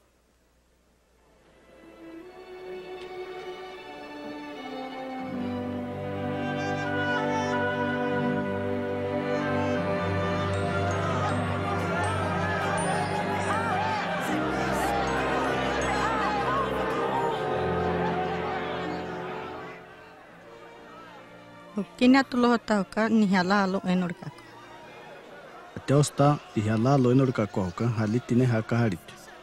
Kina tulo tauka ni halalo enorka. Até os ta, e hala loino kakoka, halitine haka harit.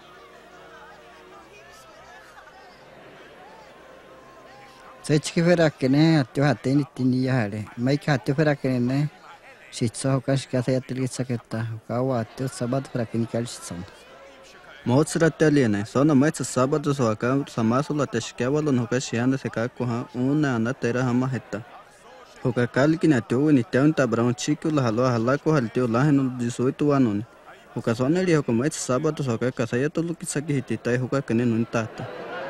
Sechki fera kene atyo hateni tini yahare. Maiki atyo fera kene shitsa hukas kasa yatili saketa. Hukawa atyo sabat fera kene kali shitsa. Motsira teliene, sona maitsa sábado so aka samasula teshkewalo no kashianda se kakuha una anatera hama heta. Huka kalkina atu ni teunta brown chico la halo halako halteo laheno 18 anos. Huka soneri huka maitsa sábado so aka kasaya tolu kisaki hititai huka kene nuntata.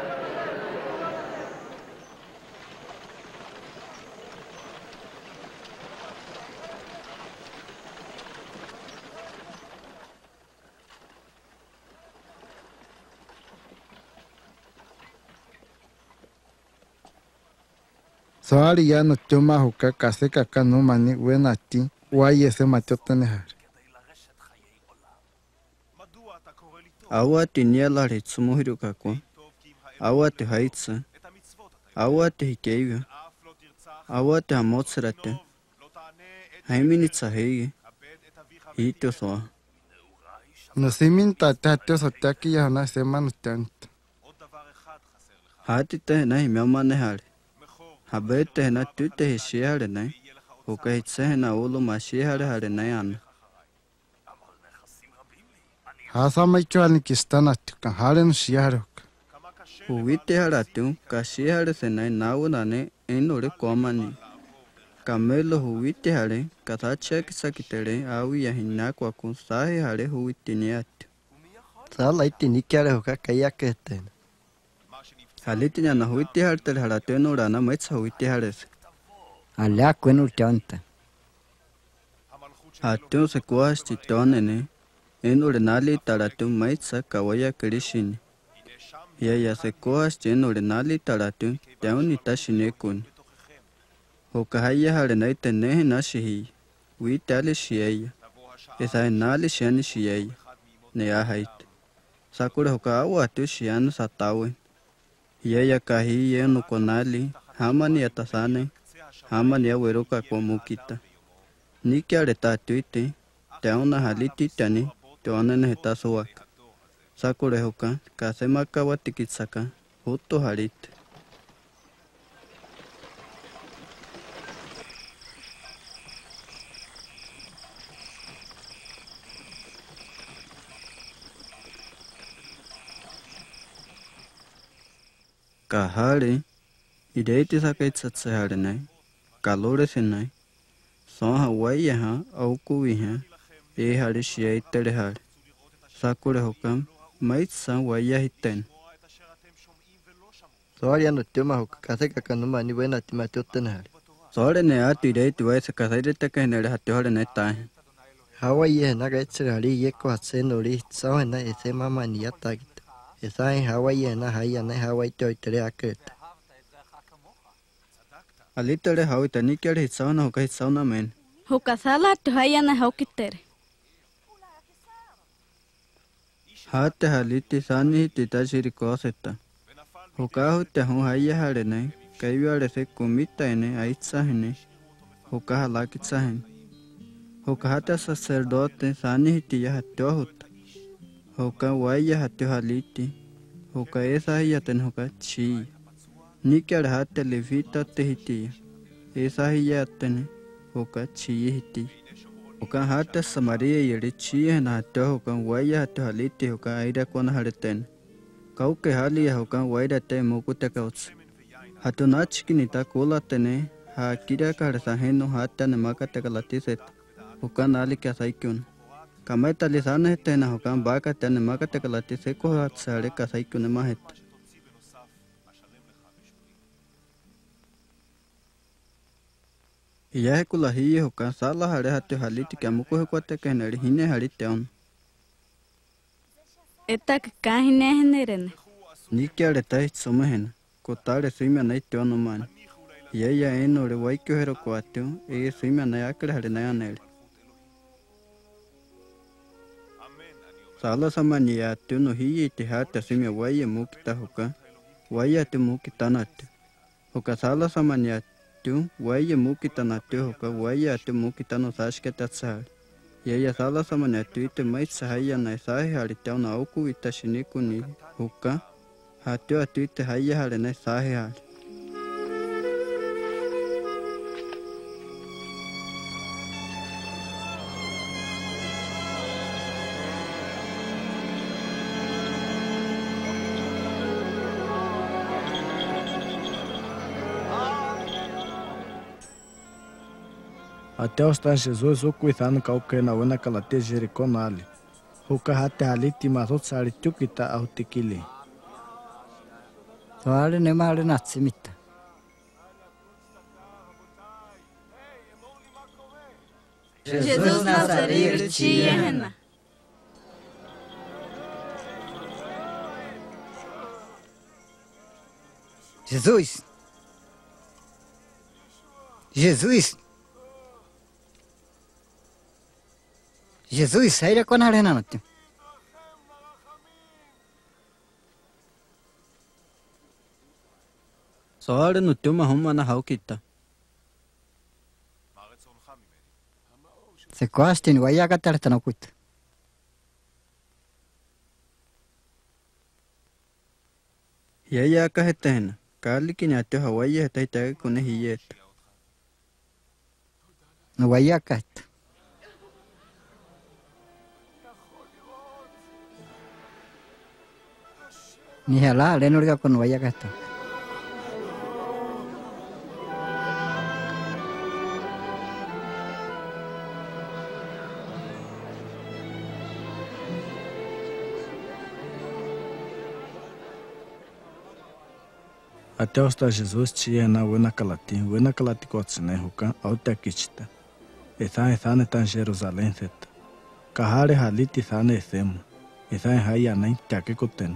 Soari ya no tuma huka kaseka kanu mani wenati waye se matotane har. Awa tinia la ritsumo hirukako. Awa te haitsa. Awa te hikeiga. Awa te hamotsirate. Haiminitsa heige. Hito soa. No simin tateo sotaki ya na semana tanta. Hati te na himiamane hare. Habete hena tute hishihare nai. Huka hitse hena ulu mashihare hare nai ana. Hasa maicho alni kistana tuka hare no shiare huka. Huwite haratu kashihare senai nau nane enore komani. Kamelo huwite hare katacha kisakitere awi ya hina kwa kunsahi hare huwite niatu. Sala itini kare huka kaya keten. Halitinya na huwite harte haratu enora na maitsa huwite hares. Alea kwenu tanta. Hatu se kuashti tonene. Enore nali taratu maitsa kawaya kirishini. Ya se kuashti enore nali taratu teuni tashinekun. Hokahaya hare naite nehe nashihi. Wite ali shiaya. Esa nali shiani shiaya. Nea haite. Sakura hokawa atu shiana satawe. Ya kahi yenu konali. Hamani atasane. Hamani ya weruka kwa mukita. Niki areta tuite. Teuna haliti tani. Teona neheta suwaka. Sakura hoka. Kasemaka watikitsaka. Huto harite. Kahare, ideiti sakaitsatse hare nai, kalore se nai, son Hawaii ha, aukuwi ha, hare shia itere hare. Sakure hokam, maitsa waya hiten. Soari ya no tuma huka kaseka kanu mani wenati matotane hare. Sore ne atu ideiti waisa kasaire teka henere hati hore nai tahi. Hawaii hena gaitsere hari yeko hatse nori sao hena ese mama ni yatagita. Esa en Hawaii hena haya na Hawaii toitere aketa. Alitere hauita ni kiari hitsauna huka hitsauna men. Huka salattu hayana haukittere. Haatte haliti saani hiti tashiri koosetta. Huka hutte hu hayya harene, kaiviare se kumittaine aitsahine, huka halakitsahine. Huka hata sacerdote saani hiti ya hattohutta. Huka waya hatto haliti, huka esa hiyaten huka chi. Nikiar haatte levita te hiti, esa hiyaten huka chi hiti. Huka hata Samaria yeri chi na hatto huka waya hatto haliti huka aida kona hareten. Kauke hali ya huka waida te mukute kauts. Hatu nachikini ta kula tene ha kira karsa heno hata ne makate kalatiset. Huka nali kya saikyun. Kameta lisane tena huka baka tene makate kalatise ko hat sare ka saikyun mahet. Yah kula hiye huka sala hare hatu haliti kya muku hekwate keneri hine harite on. Etak kahine henerene. Nikiare tai somehen, kotare suimia na ite ono man. Yaya eno re waikyo hero kuatio, suimia na yakre hare na yanere. Sala samani ya tu no hiye ite hata suimia waya mukita huka, waya te mukita nate. Huka sala samani ya tu, waya mukita nate huka, waya te mukita no sashke tatsari. Yaya sala samani ya tu ite mais sahaya na sahi hare teo na oku ita shiniku ni huka, hatio atu ite haya hare na sahi hare. Até os tan Jesus o cuidando kauke na wana kalate Jericó nali. Huka hate haliti masot sari tukita au tikili. Soare ne mare natsimita. Jesus Nazareno chiena. Jesus! Jesus! Jesus, saira con arena no. Soare no teu mahoma na haukita. Se coste ni vaya gatarta no kuit. Yaya kahetena, kali kinyato hawaii hetaita kune hiyet. No vaya kat. Ni hala lenurga con vaya gato. Até os ta Jesus tia na wena kalati kotsene huka au takichita. Ethane tan Jerusalém seta. Kahare haliti thane ethemu. Ethane haya nai take koten.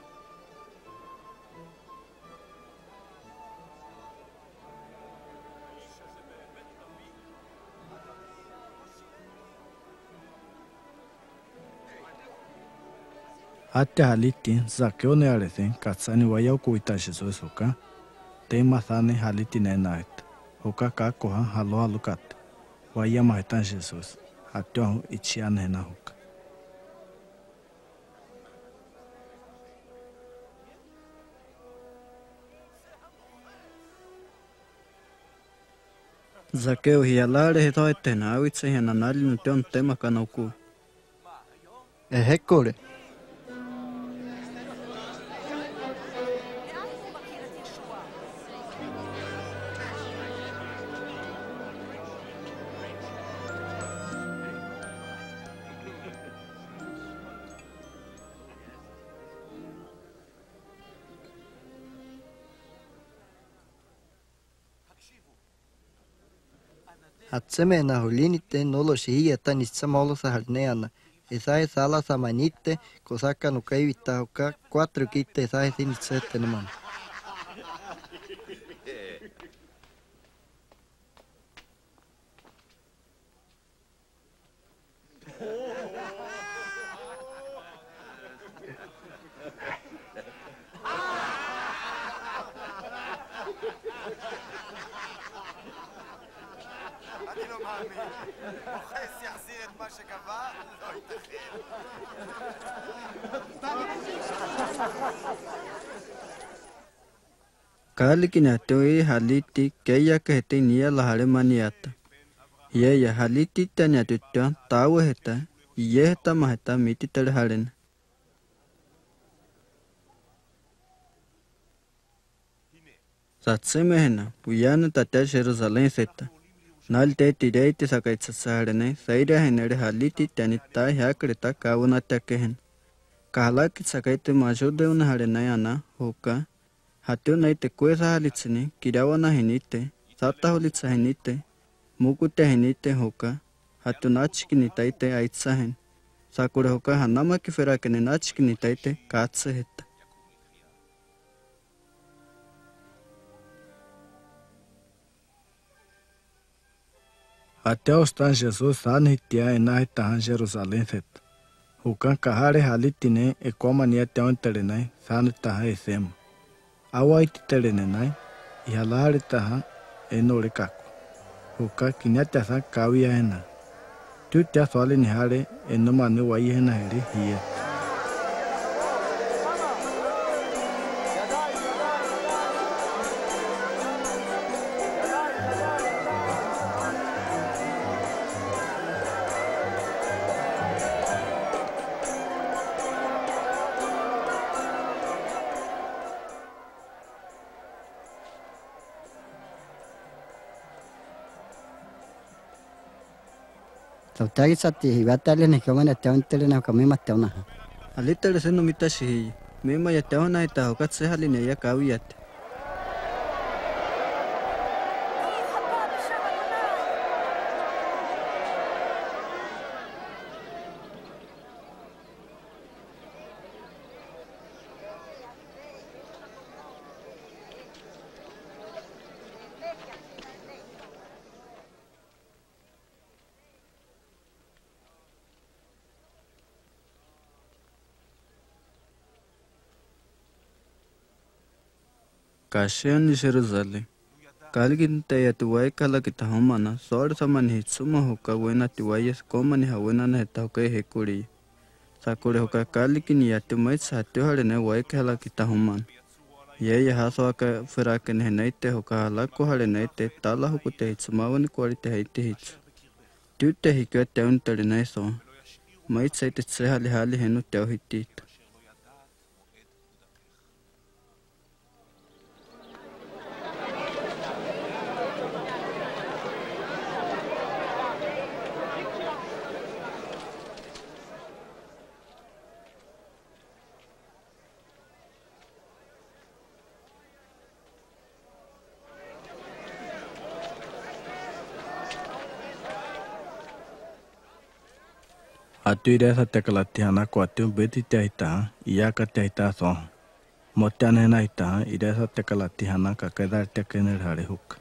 Até haliti zakeo ne arethen katsani waya kuita Jesus huka. Tema thane haliti ne nait. Huka kakoha halo kat. Waya mahita Jesus. Atyo ichiane na huka. Zakeo hialare hetoetena awitse hena nali no teon tema kanauku. Hekore. Hatseme na holinite nolo shihia tanitsa molo saharneana. Esae sala samanite kosaka no kaivita hoka 4 kite esae sinitsete naman. Kali kinatoi haliti kaya kahete niya lahare maniata. Ya haliti tanya tutya tahu heta. Ye heta maheta miti terharen. Satse mehena uyana tata Jerusalem seta. Nal te tidai te sakai tsasarene saira henere haliti tanita hakrita kawuna takehen. Kala ki sakai te majude unharena yana hoka. Hateu nai te kuesa halitsini kirawana henite sata holitsa henite mukute henite hoka. Hatu nachiki nitaite aitsahen. Sakura hoka hanama ki ferakene nachiki nitaite katse heta. Até ostan Jesus sanhitia enahitahan Jerusalém set. Hukan kahare halitine e komani até onterenai sanitahan esema. Awaiti terenenai ihalare tahan enore kaku. Huka kinyata san kawia ena. Tutia swali ni hare enomane wai hena here hiye. Sautari sati hivatale ni kama na teontele na kama mateona. Alitele seno mitashi. Mema ya teona ita hokatse haline ya kawiyate. Kashian ni Jerusalem. Kalgin taya tuwai kala kita homana sor saman hitsuma hoka wena tuwai komani hawena na heta hoka hekuri. Sakure hoka kalgin ya tumai satyo harene wai kala kita homan. Ye haso ka firaken henaite hoka halako harenaite tala hokute hitsuma wani kwalite haite hitsu. Tute hikwa teun tarinai so. Mait saite tse hali henu teo hitita. Atu ida sa tekalatiana ko atu beti taita iya ka taita so. Motane na ita ida sa tekalatiana ka kadar tekener hare huk.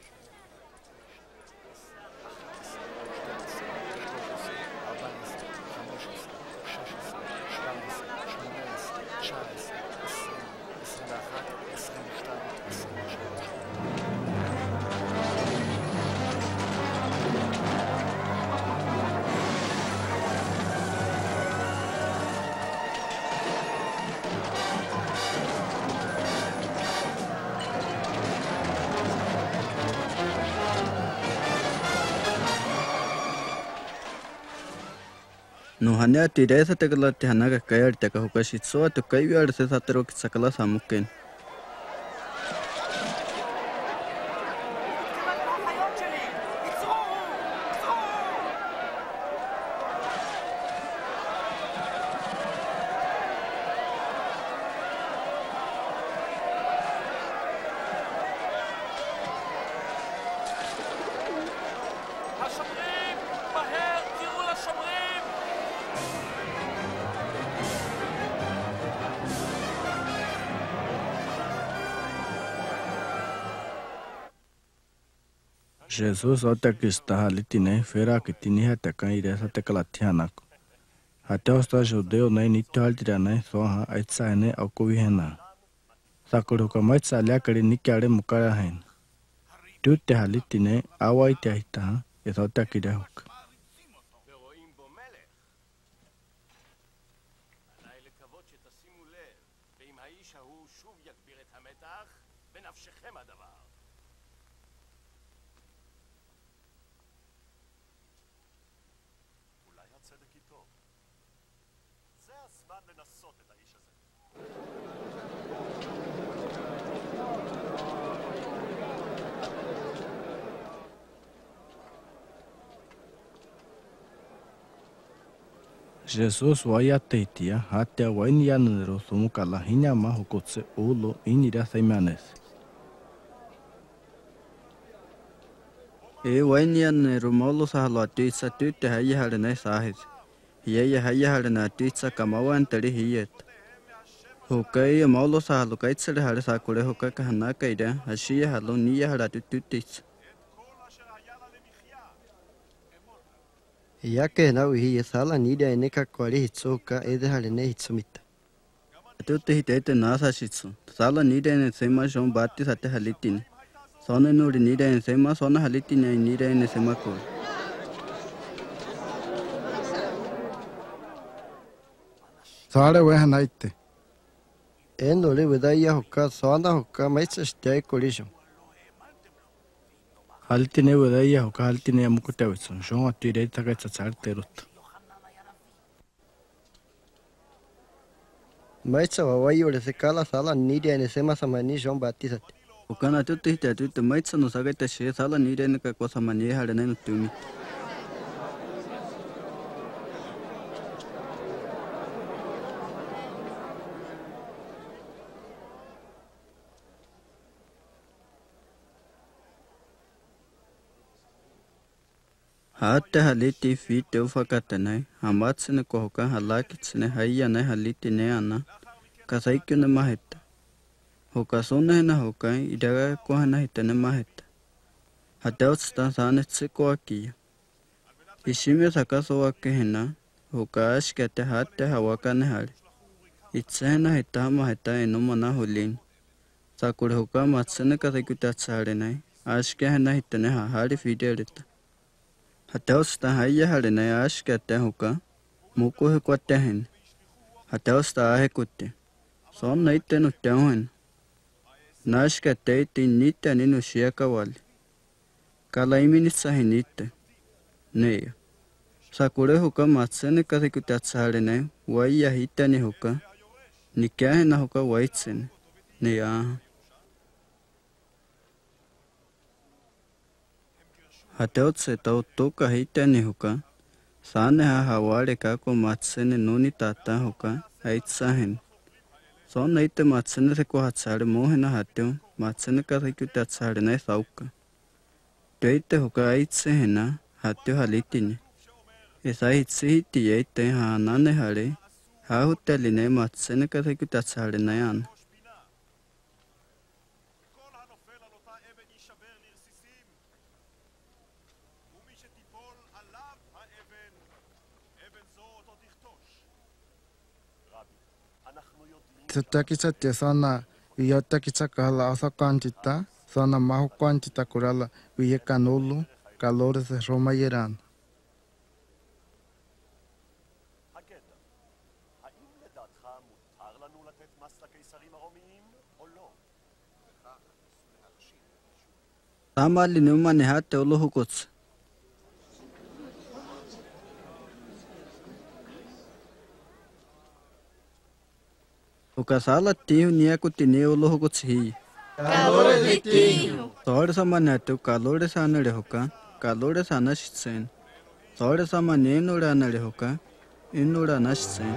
No hanya tira sa tegala tihana ka kayar teka hukashitso to kayar se satero ki sakala samuken. Jesus ota kista halitine fera kitini hata kan ida sa tekalatiana ko. Hata osta judeo nai nitto haltirana so ha aitsa ne akovi hena. Sakuru ka maitsa lya kare nikyare mukara hen. Tutte halitine awai tahita Eta takida hukka. ורואים בו מלך. עליי לקוות שתשימו לב, ואם האיש ההוא שוב יגביר את המתח, בנפשכם הדבר. אולי הצדק איתו. זה הזמן לנסות את האיש הזה. Jesus waya teitia hatia waini yanero sumukala hinyama hukotse ulo inira saimanes. Wainian rumolo sahalo atitsa tutte haya halena sahis. Hiya haya halena atitsa kamawan tari hiyet. Hukai molo sahalo kaitsere hale sakure hukaka hanaka ida hashiya halo niya halatu tutis. Yake na uhi sala nida eneka kwari hitsoka ede halene hitsumita. Tutte hitete nasa shitsu. Sala nida ene sema shon batti sate halitini. Sona nuri nida ene sema sona halitini nida ene sema ko. Sare wehan aitte. Enole wedaya hokka sona hokka maitsa stai kolisho. Halitine wadaya hukka halitine amukutawitsun. Shon atire takatsa tsarterut. Maitsa wawayi ole sekala sala nida ene sema samani shon batisate. Ukana tutte hita tutte maitsa no sagata she sala nida ene ka kosa mani halena no tumi. Hatta haliti fit ufakatanai hamatsine kohoka halakitsine hayana halitine ana kasaikune mahetta hokasone na hokai idaga kohana hitane mahetta hatautstan sanetsi koakia ishime sakaso wakehena hokash kete hatta hawakane hali itsena hita mahetta enumana hulin sakure hoka matsene kasaikutatsarenai ashke hena hitane hali fidelita Hatausta haya halena ya ashkate huka muku hekwate hen hatausta ahekutte son naite no teuhen nashkate iti nite ninu shiaka wali kala imini sahinite neya sakure huka matsene kasikutatsa halena waya hitani huka nikahena huka waitsene neya Hatautse tautoka hitani huka sane hawale kako matsene nuni tata huka aitsahen son naite matsene se ko hatsare mohena hatyo matsene ka se kutatsare na sauka teite huka aitsehena hatyo halitini esa hitsihiti yeite hanane hale hahuteline matsene ka se kutatsare na yan Tutakisa te sana iyotakisa kala asa kantita sana mahu kantita kurala uye kanulu kalores de Roma yeran. הגדה, האם לדעתך מותר לנו לתת מס לקיסרים הרומיים או לא? Tamali numane hatte olohukots Ukasala tiu niaku tine olohukots hi Calores de tio. Sore samanatu kalores anare hoka kalores anashitsen Sore samanenura anare hoka inura anashitsen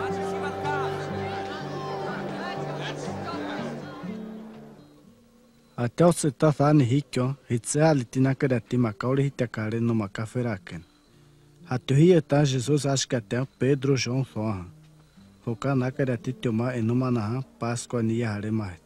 Atausse ta thani hikyo hitse halitina kadati makauri hitakare no makaferaken. Hatuhia ta Jesus ashkate Pedro João soha. Hoka nakadati tioma enumanaha Páscoa niya hare mahet.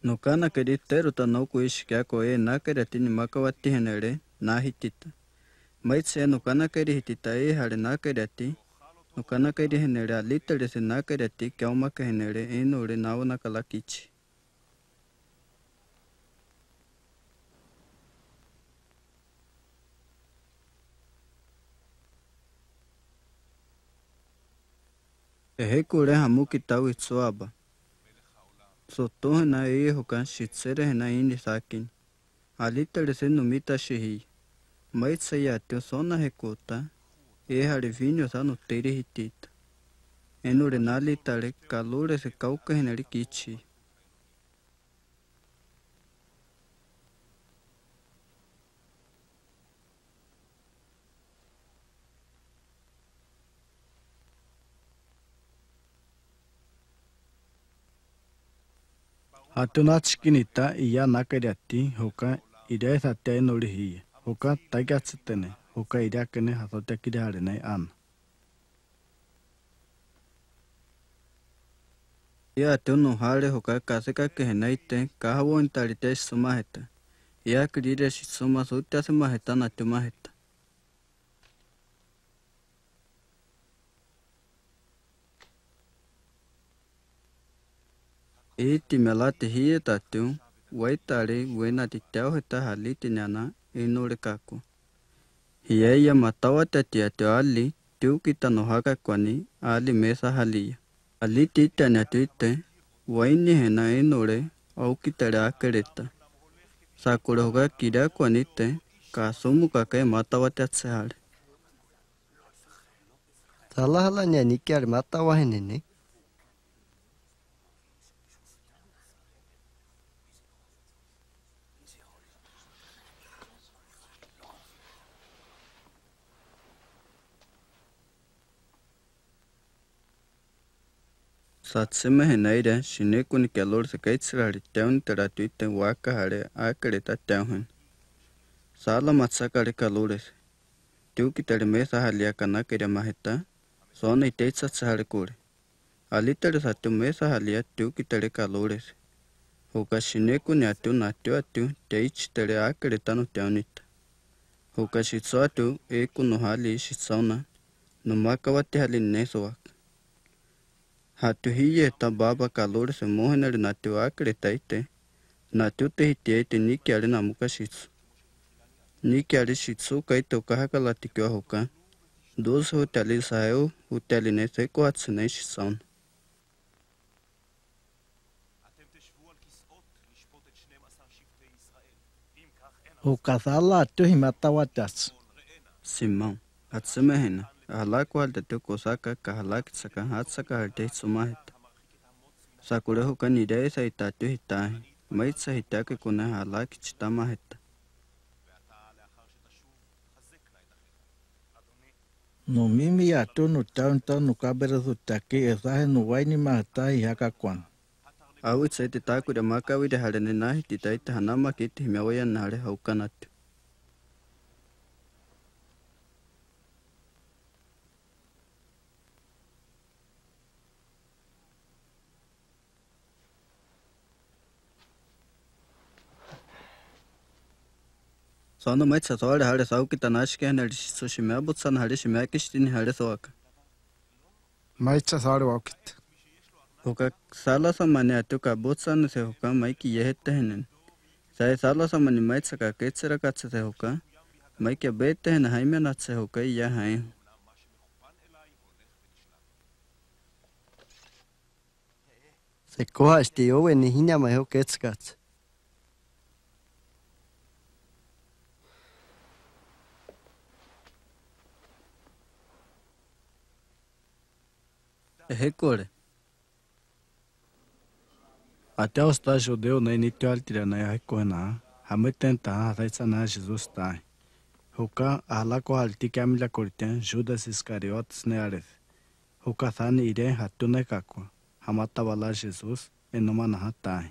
Nukana keritero tanoku ishkiako nakeratini makawati henere nahitita. Maitse nukana kerihitita hare nakerati. Nukana keri henere alitere se nakerati kaumaka henere inure nauna kalakichi. Kure hamuki tau itsuaba. Soto na hokan shitsere na indi sakin. Alitere se numita shehi. Maitsa yatio sona hekota. Hare vinho sa no tere hitita. Enure nalitare kalure se kauka heneri kichi. Hatuna chikinita iya nakerati hoka ide satia enuri hi. Hoka tagatsitene. Hoka irakene hasote kide harene an. Ya tunu hare hoka kaseka kehenaite kahawo intarite sumaheta. Ya kirire suma sutia semaheta na tumaheta. Iti melate hiye tatu, waitare wena titao heta haliti nyana inure kaku. Hiya matawa tatia te ali, tiu kita nohaka kwani ali mesa halia. Ali tita nyatuite, waini hena inure au kitare akereta. Sakura hoka kira kwanite, kasumu kake matawa tatsehare. Salahala nyani kiar matawa henene. Satsema henaira shineku ni calor se kaitsrari teun teratuite waka hare akereta teun. Sala matsakare calores. Tiu kitare mesa halia kanakere maheta. Sona iteitsa tsahare kure. Alitere satu mesa halia tiu kitare calores. Hoka shineku ni atu teich tere akereta no teunita. Hoka shitso atu eku no hali shitsona. Numakawate hali nesowak. Hatu hiye ta baba calor se mohenere natu akretaite. Natu te hitiete nikiare namuka shitsu. Nikiare shitsu kaito kahaka latikyo hoka. Dos hoteli sayo hoteli ne seko atsune shitsaun. Hoka sala atu himatawa tats. Simão, atsemehena. Ahalako haltate kosaka kahalaki saka hatsaka halte sumaheta. Sakura hoka nidea sa itatu hitahi. Maitsa hitake kuna halaki chitamaheta. No mimi atu no taunta no kabere sutaki esahe no waini mahata ihaka kwan. Awit sa ititaku de makawi de harene nahi titaita hanama kiti himewaya nare haukanatu. Sono maitsa soare hare sauki tanashike heneri shishimea butsan hare shimea kishtini hare soaka. Maitsa saare wakit. Hoka sala samani atuka butsan se hoka maiki yehete henen. Sae sala samani maitsa ka ketsera katsa se hoka. Maiki bete hena haime natse hoka iya hae. Se kohasti owe ni hinama ho ketskats. Hekore. Até o estágio judeu na initio altira na yakoena. Hametenta haitsa na Jesus tai. Hoka alako alti kamila korten Judas Iscariotes ne aref. Hoka thani ire hatune kakwa. Hamata wala Jesus enoma na hatai.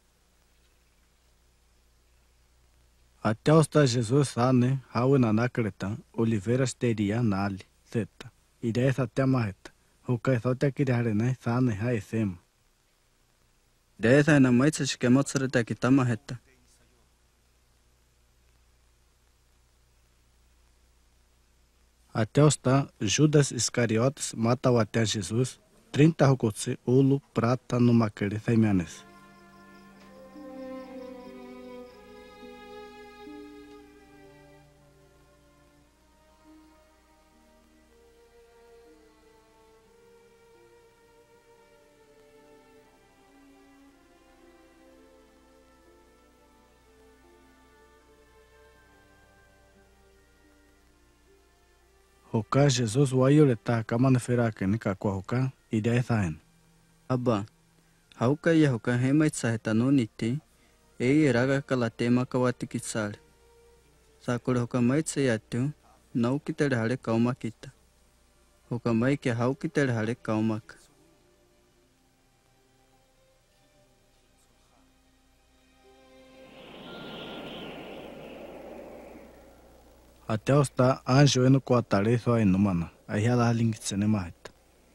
Até o estágio Jesus thane hawe na nakreta Oliveira steria nali zeta. Ire até maheta. Hoka thote kirare na thane ha esem. De esa en maitsa shikemotsreta kitama heta. Até está Judas Iscariotes mata até Jesus, 30 hokotse, ouro, prata, numa querer femianes. Hoka Jesus wayoleta kamana ferake ni kakwa hoka ide ethaen. Abba, hauka ya hoka hemaitsa heta no niti, raga kalate makawati kitsale. Sakura hoka maitsa yatu, nau kitare hare kaumakita. Hoka maike hau kitare hare kaumaka. Até está anjo eno kwa tarefa enumana, ayala halingitsene maheta.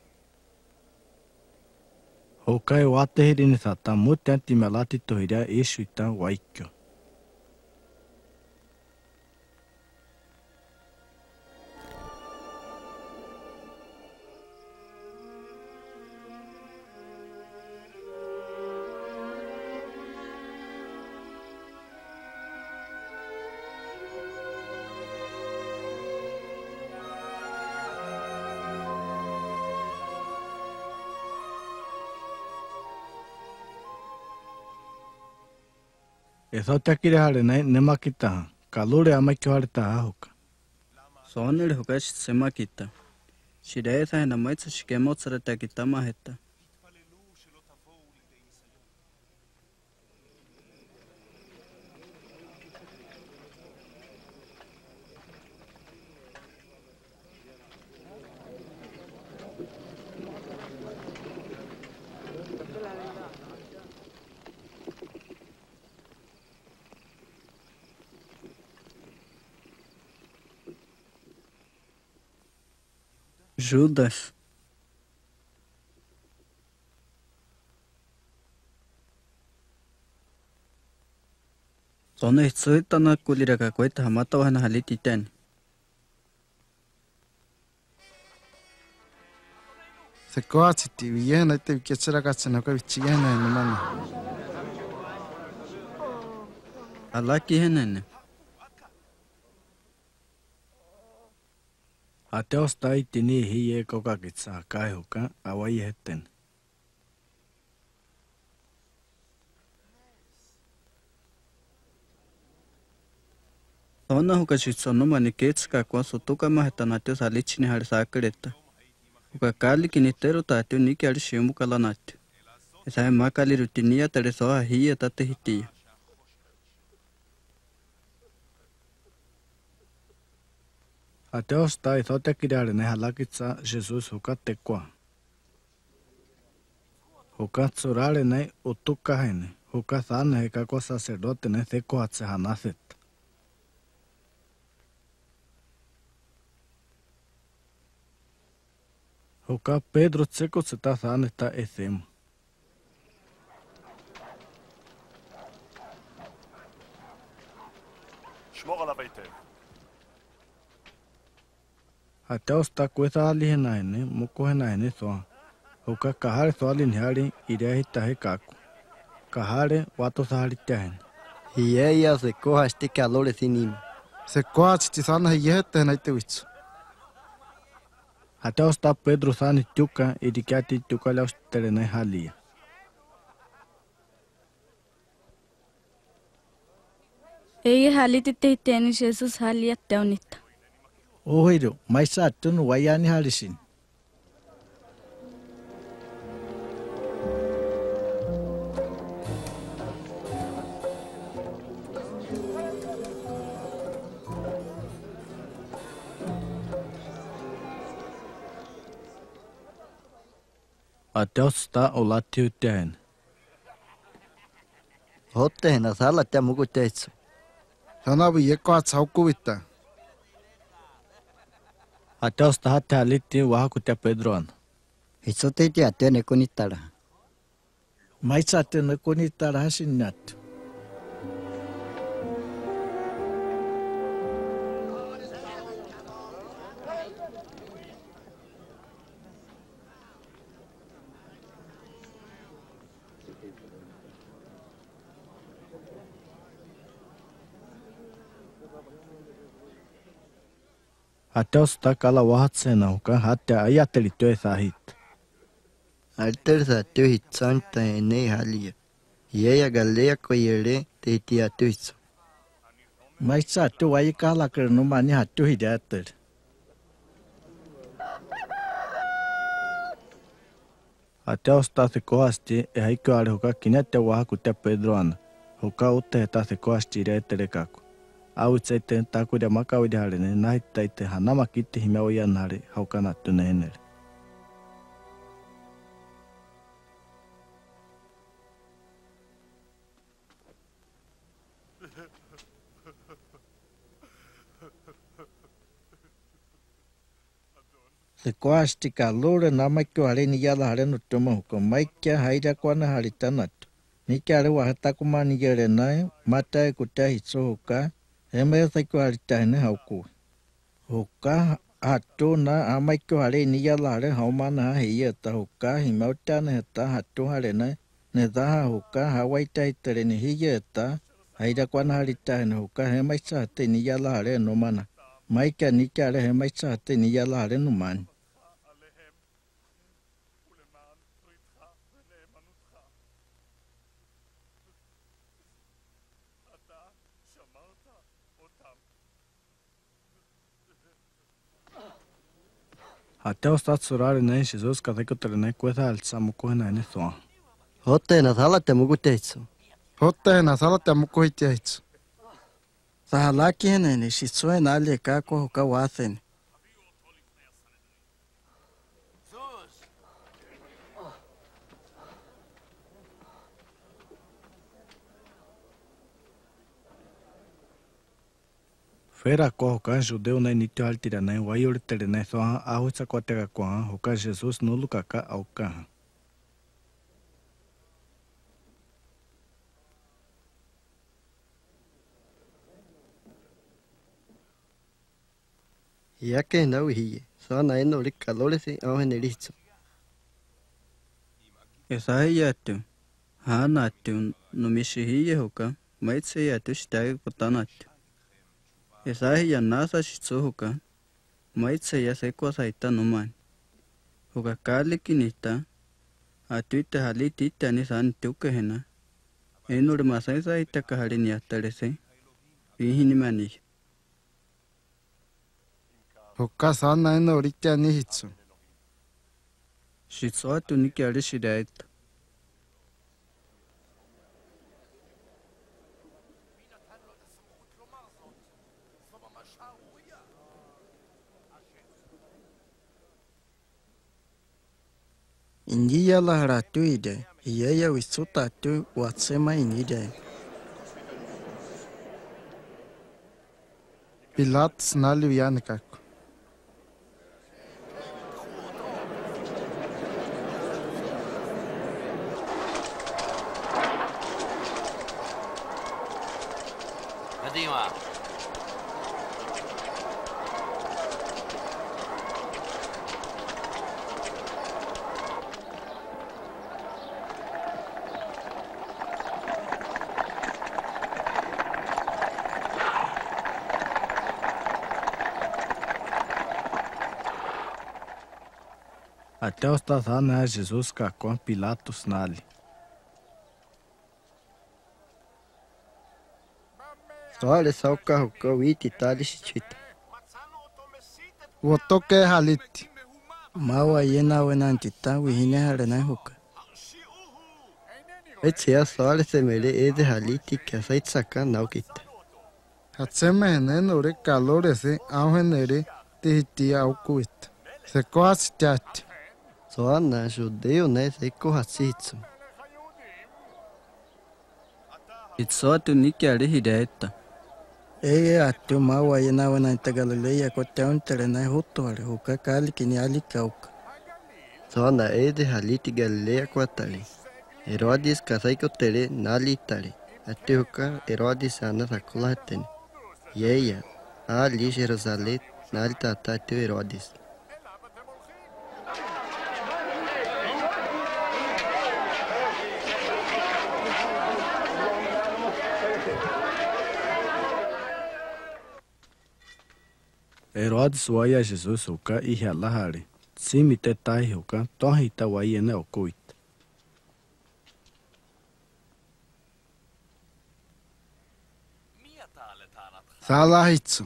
Hoka wate hirini sata mutanti melati tohiria ishuita waikyo. Eso te quiere hare ne makita, kalure amakyo hare ta hoka. Sonere hoka semakita. Shide esa en maitsa shikemotsreta kitama heta. Judas. Sone hitsuita na kuliraka kueta hamata wahana haliti ten. Se koatsiti vijena ite viketsera katsena ka vichigena enumana. Alaki henene. Até está itini hiye koka kitsa kai hoka awai heten. Sona hoka shitsono maniketska kwa sotoka maheta natio salichini hare sakereta. Hoka kali kinitero tatio niki hare shimu kala natio. Esa makali rutinia teresoa hiye tate hitia. Até está eso te quiere hare ne halakitsa Jesus hoka tekwa. Hoka tsurare ne utuka hene, hoka thane heka kwa sacerdote ne theko hatse hanaset. Hoka Pedro tseko tseta thane ta ethema. שמור עליו היטב. Até está coisa ali hene, muko hene soa. Hoka kahare soa linhari iria hitahe kaku. Kahare wato sahari tahen. Hiyeya se koha este calor sinim. Se koatsiti sana hijete na ite vitsu. Até está Pedro sani tuka irikati tuka laus terene halia. Ei haliti tehtieni Jesus halia teunita. Ohiru, mas satun wayani harisin. Até está o latio tahen. Hotte na sala te muku teitsu. Sana viye koats haukuvita. Até está hate haliti wahaku te Pedroan. Hitsote te atene konitara. Maitsate na koni tarahasin natu. Atausta kala wahatsena huka hatta ajatteli työtä hit. Alter työ hitsanta enei halia. Jäjä galea koijere tehtiä tyitso. Maitsate vai kalakar no mani hattu hidatter. Atausta se kovasti ja heikkoari huka kinette wahakutte Pedroana. Huka uttehtaa se kovasti reettelekaku. Auitseitten takuida makavidaharinen nahittaitte hanama kitti hime ojanhari haukanattuneen hennelle. Se kovasti kalluuden namakko halini jala halennuttomo hukko maikkia haida kuana halittanattu. Mikäli wahattakumaan nijeren näin, matai kuta hitso hukkaa. Emersaiko halittahine haukkuu. Hukkaa hattu na amaikko halini jala halen haumana hiietta hukkaa himauttaan hetta hattu halena. Ne taha hukkaa hawaita hitteleni hiietta. Haida kuana halittahine hukkaa hemaitsa hatte ni jala halen numana. Maikka nikäle hemaitsa hatte ni jala halen numani. Atausta atsurari näin Jesus katekotele näin kueta altsamu kuhenainen soa. Hotteena salatte muku teitso. Hotteena salatte muku hitiaitso. Saha lakiheneni shitsuen alie kako huka waaseni. Fera ko huka judeu näin niitty altira näin vajurittele näin soa ahuitsa koteka kohan huka Jesus nulukaka aukkahan. Jäke nau hiie. Saana en oli kalolesi auhen elitso. Ja sai jätty. Hanattu no mishi hiie huka. Maitse jätty sitä kotanattu. Ja sai ja nasa shitsu huka. Maitse ja sekwa saita numan. Huka kallikinita. Atuitte halit ittani saan tukehena. En ole masai saita kahalin jättelesi. Vihinimani. Hukkaa saana en orittia nihitso. Shitsuatu nikiali shidaita. India la haratu ide. Yeye wisutatu watsema inide. Pilatus nali vianikaku. Atausta sana Jesus kakon Pilatus nali. Soale saukka hukka viiti taalishichita. Wotoke halitti. Mawa yena wenantita wihine harena hukka. Etsia soale semele ede haliti kasaitsaka naukita. Hatseme henen ore kalorese auhenere tihitia aukuit. Se koas tiati. Soana judeu ne seikko hatsitsu. Itsuatu nikiali hidaita. Ei attu mawa yena wenanta Galileia kotteuntele näin huttuale hukka kallikini alikaukka. Soana ede haliti Galilea kuatali. Herodes kasaiko tere nali tare. Ate hoka Herodes ana sakula hatene. Yeya. Ali Jerusalem nali tata ate Herodes. Herodes waya Jesus hoka ihe lahare. Simi te tai hoka tohi ta waiene okuit. Salahitsu.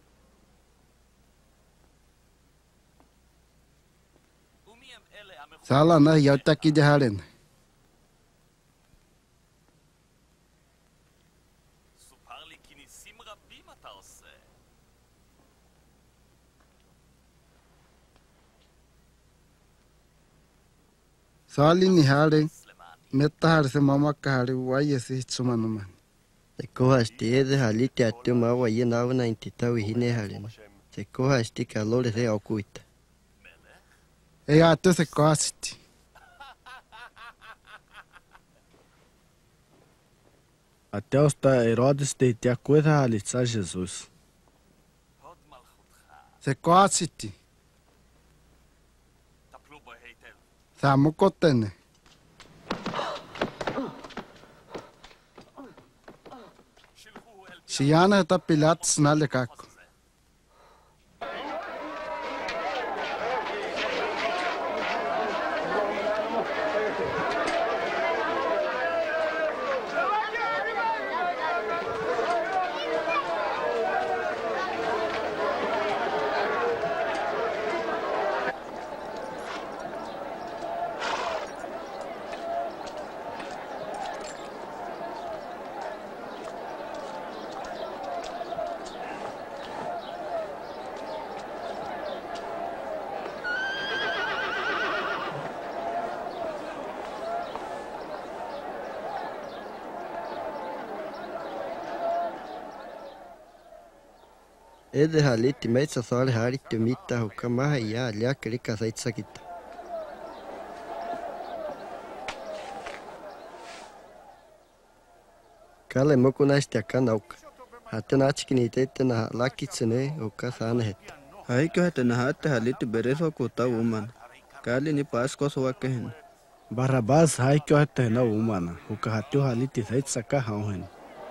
Sala na yautaki de haren. Sali ni haren. Metta hare se mama kahare wai esi hitsumanuman. Sekohasti ede haliti ate mawa ye nauna intitawi hine haren. Sekohasti kalore se okuita. Ei ate se kohasiti. Até osta Herodes te tia coisa halitsa Jesus. Se kohasiti. Samukotene. Siana eta Pilatus nale kako. Ede haliti meitsa sale hariti mita hoka maha ya alia kerika saitsa kita. Kale moku naisti aka nauka. Hate nachiki niiteite na lakitsene hoka saana hetta. Haikyo hete na hate haliti bereso kuta uman. Kali ni paskoso wakehen. Barabas haikyo hete na umana. Hoka hatyo haliti saitsa ka hauhen.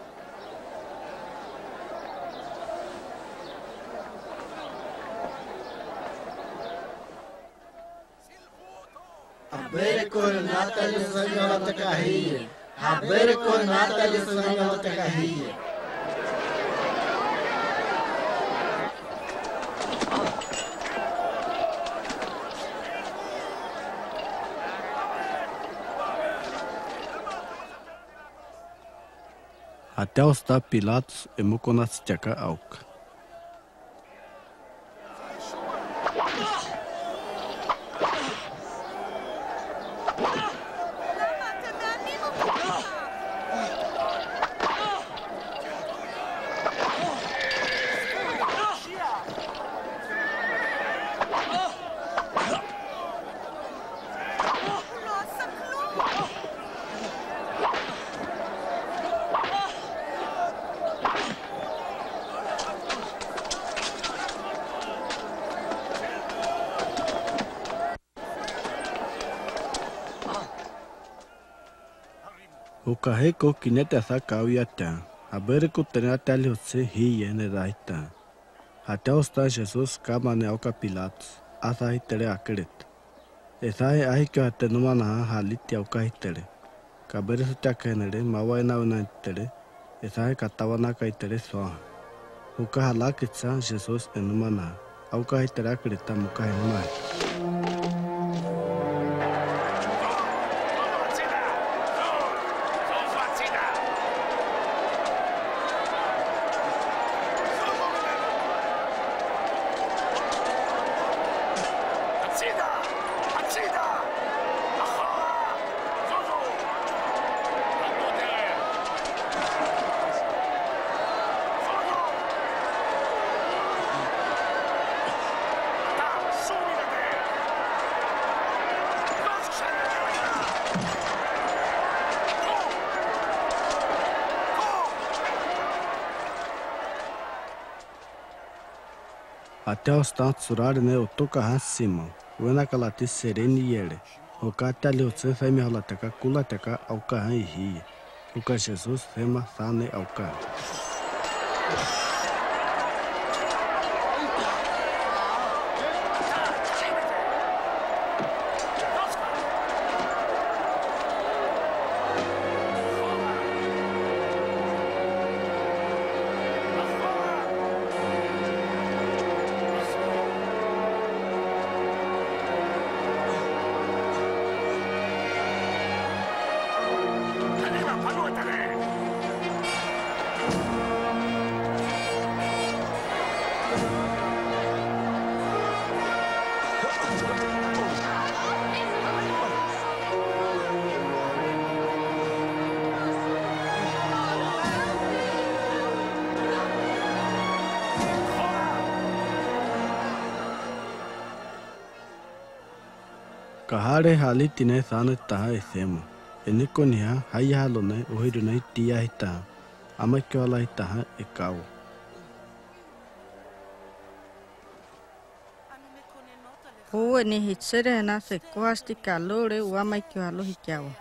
Habere coronata de Senhora Carrilha. Habere coronata de Senhora Carrilha. Até osta Pilatus emukonats tiaka auka. Ukaheko kinete asa kawiata. Aberiku tenate ali hotse hiye ne daita. Até osta Jesus kama ne auka Pilatus. Asa hitere akeret. Esahe ahikyo hate numana haliti auka hitere. Kabere suta kenere mawa ena una hitere. Esahe katawana ka hitere soa. Uka halakitsa Jesus enumana. Auka hitere akereta muka enumai. Até os tantos horários, né? Eu tô carrancima. O na calati sereni ele. O catali o tse femi holateka kulateka ao carran e ria. O que Jesus fema sane ao carro. Kahare haliti ne sane taha esema. Eniko niha haya halone ohiru ne tia hitaha. Ama kiola hitaha ekawa. Uwe ni hitsere na se kohasti kalore uama kio halo hikiawa.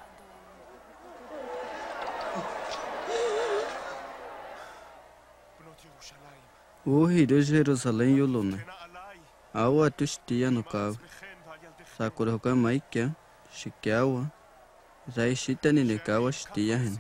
Ohiru Jerusalém yolone. Awa tustia no kawa. Sakura hoka maikia, shikiawa, zai shitani nekawa shtia hen.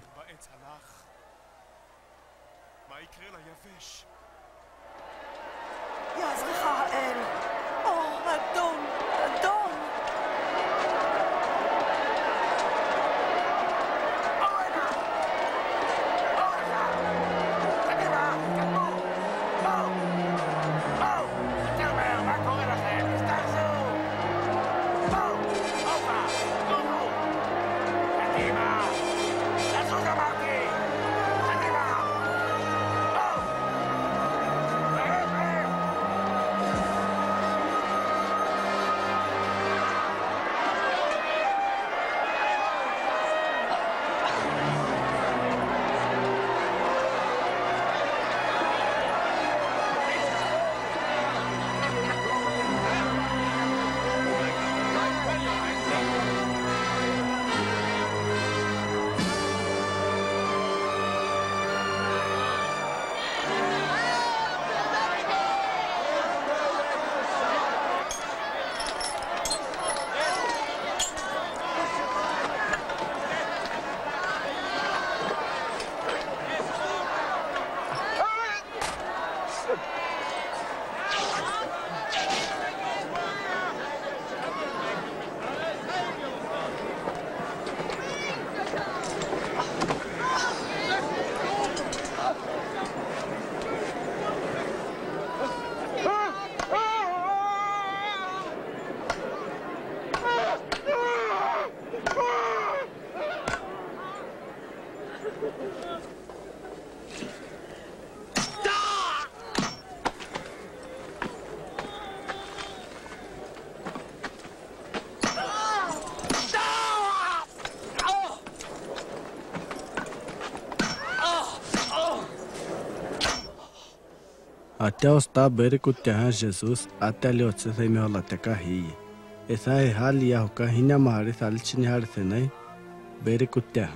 Até os taberico terra Jesus até ali o tse me hola te kahie. Esa e hali ya hoka hina mahari salichini har senai berico terra.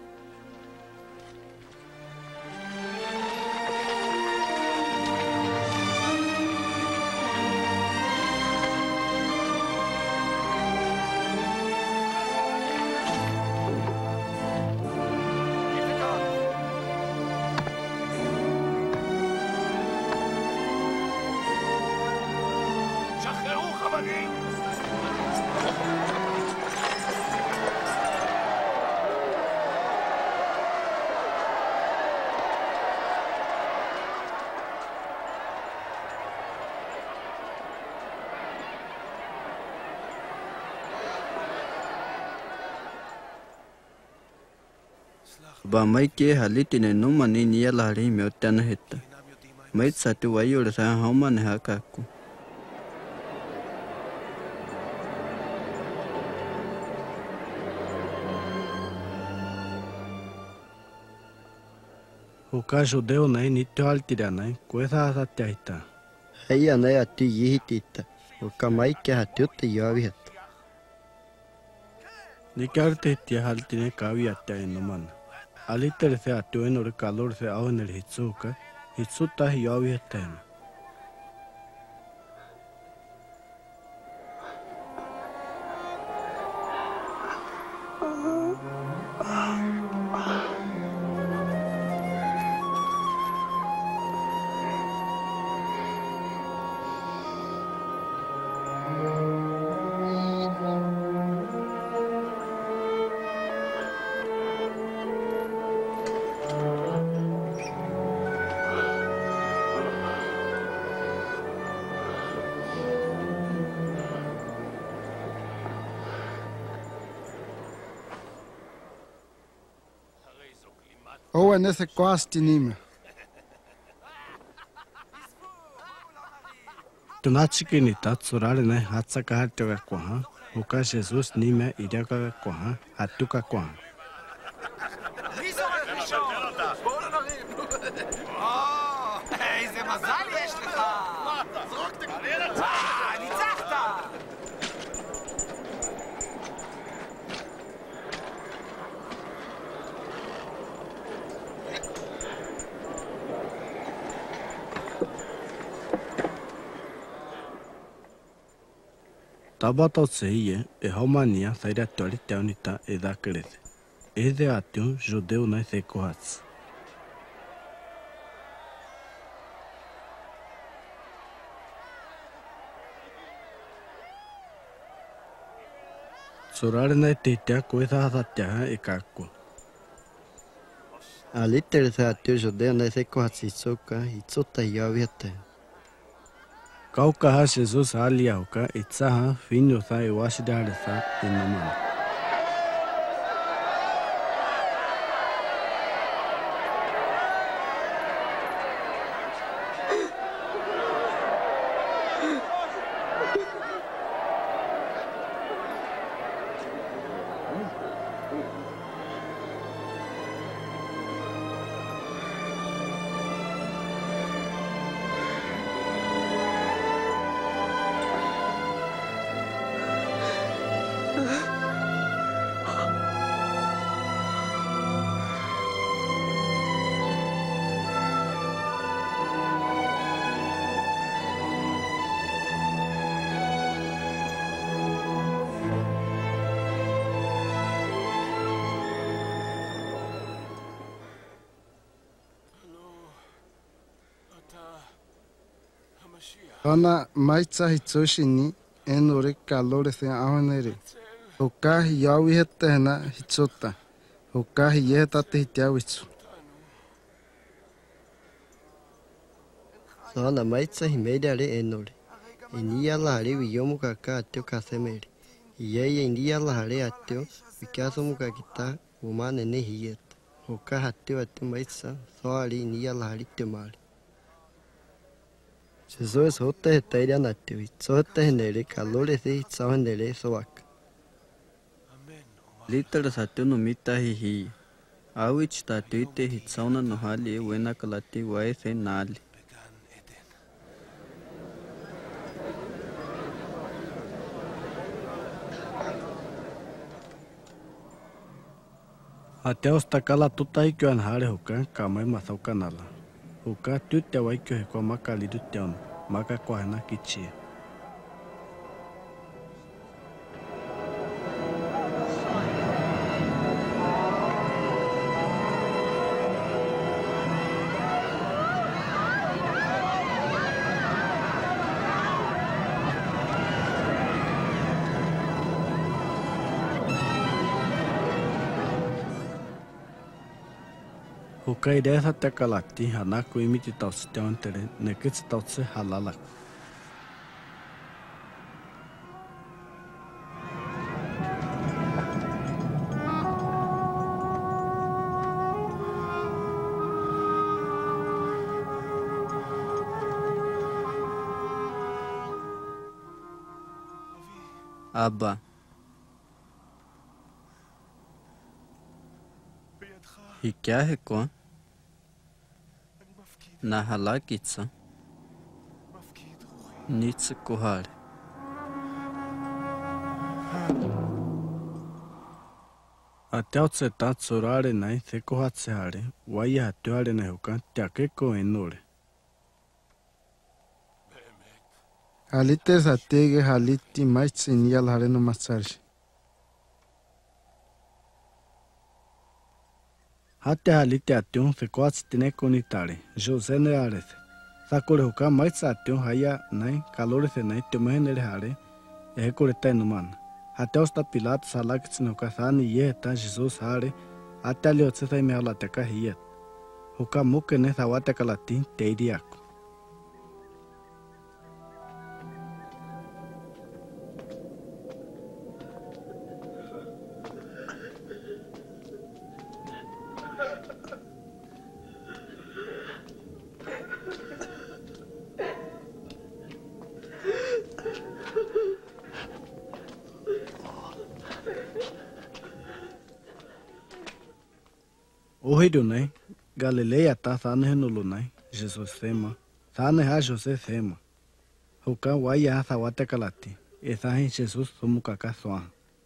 Ba mai ke halitine no mani nia lahari me otana heta. Mai satu wai ora sa homa ne hakaku. O ka judeu nei nitio altira nei, coisa asa teita. Heija ne atti jihititta. Hukka maikki hattiutti jaavihet. Nikartehtia haltine kaviatta ennuman. Alitter se attuen ori kalor se auner hitsuka. Hitsutta jaavihetten. Owen ese koasti nime. Tunachikini tatsurarine hatsaka hatyoga kwaha. Huka Jesus nime idiaka kwaha. Hatuka kwaha. איזה מזל יש לך! זרוק את הכדור! ניצחת! Tabato seie e Romania saíra toriteunita e da crede. Ede atiun judeu na secoats. Surarina titia coisa hasatia e caco. Alitter se attiu judeu ne sekohatsitsuka hitsutta jaavihet. Kaukaha Jesus aliauka itsaha finyo sa e washidarisa enuman. Ona maitsa hitsushini en ori kalor se ahonere. Hukka jaavihettehna hitsutta. Hukka jehtatte hitjavitsu. Soana maitsa himedare enore. Inia lahare viyomu kaka attiu kasemere. Iyeye inia lahare attiu vikasomu kakita umane ne hiet. Hukka hattiu attiu maitsa soari inia lahare temare. Jesus hotte hetairia nattiu hitsotte henere kalore se hitsao henere soak. Litter sattu no mita hihi. Awich tatuite hitsauna no hali wena kalati wae se nali. Ateosta kala tutaikyön hare huka kamai masaukanala. Huka tyttä vaikka hekua makalidytteon maka kohena kitsie. Huka idesa takalatti hanaku imiti tausteontere nekits tautse halala. Abba. ही क्या है कौन? ना हला किस्सा Nitsi kuhare. Ateotse ta tsorare nai se kohatse hare, wai hatuare na huka, tiake ko enore. Halite satege haliti maitsin yal hare no masarshi. Hate halite ation se kohatse tine konitare, Jose ne arese. Sakore huka maitsa ation haya nai, kalore se nai, temehenere hare, ehekore ta enumana. Hateosta Pilato salakitsin huka thani yeheta Jesus hare, ataliotse sa ime halateka hiyet. Huka muke ne thawateka latin teiriako. Ohidunai, Galileia ta thane henulunai, Jesus sema, thane ha Jose sema. Huka waya ha thawateka lati, ethahin Jesus sumukaka soa.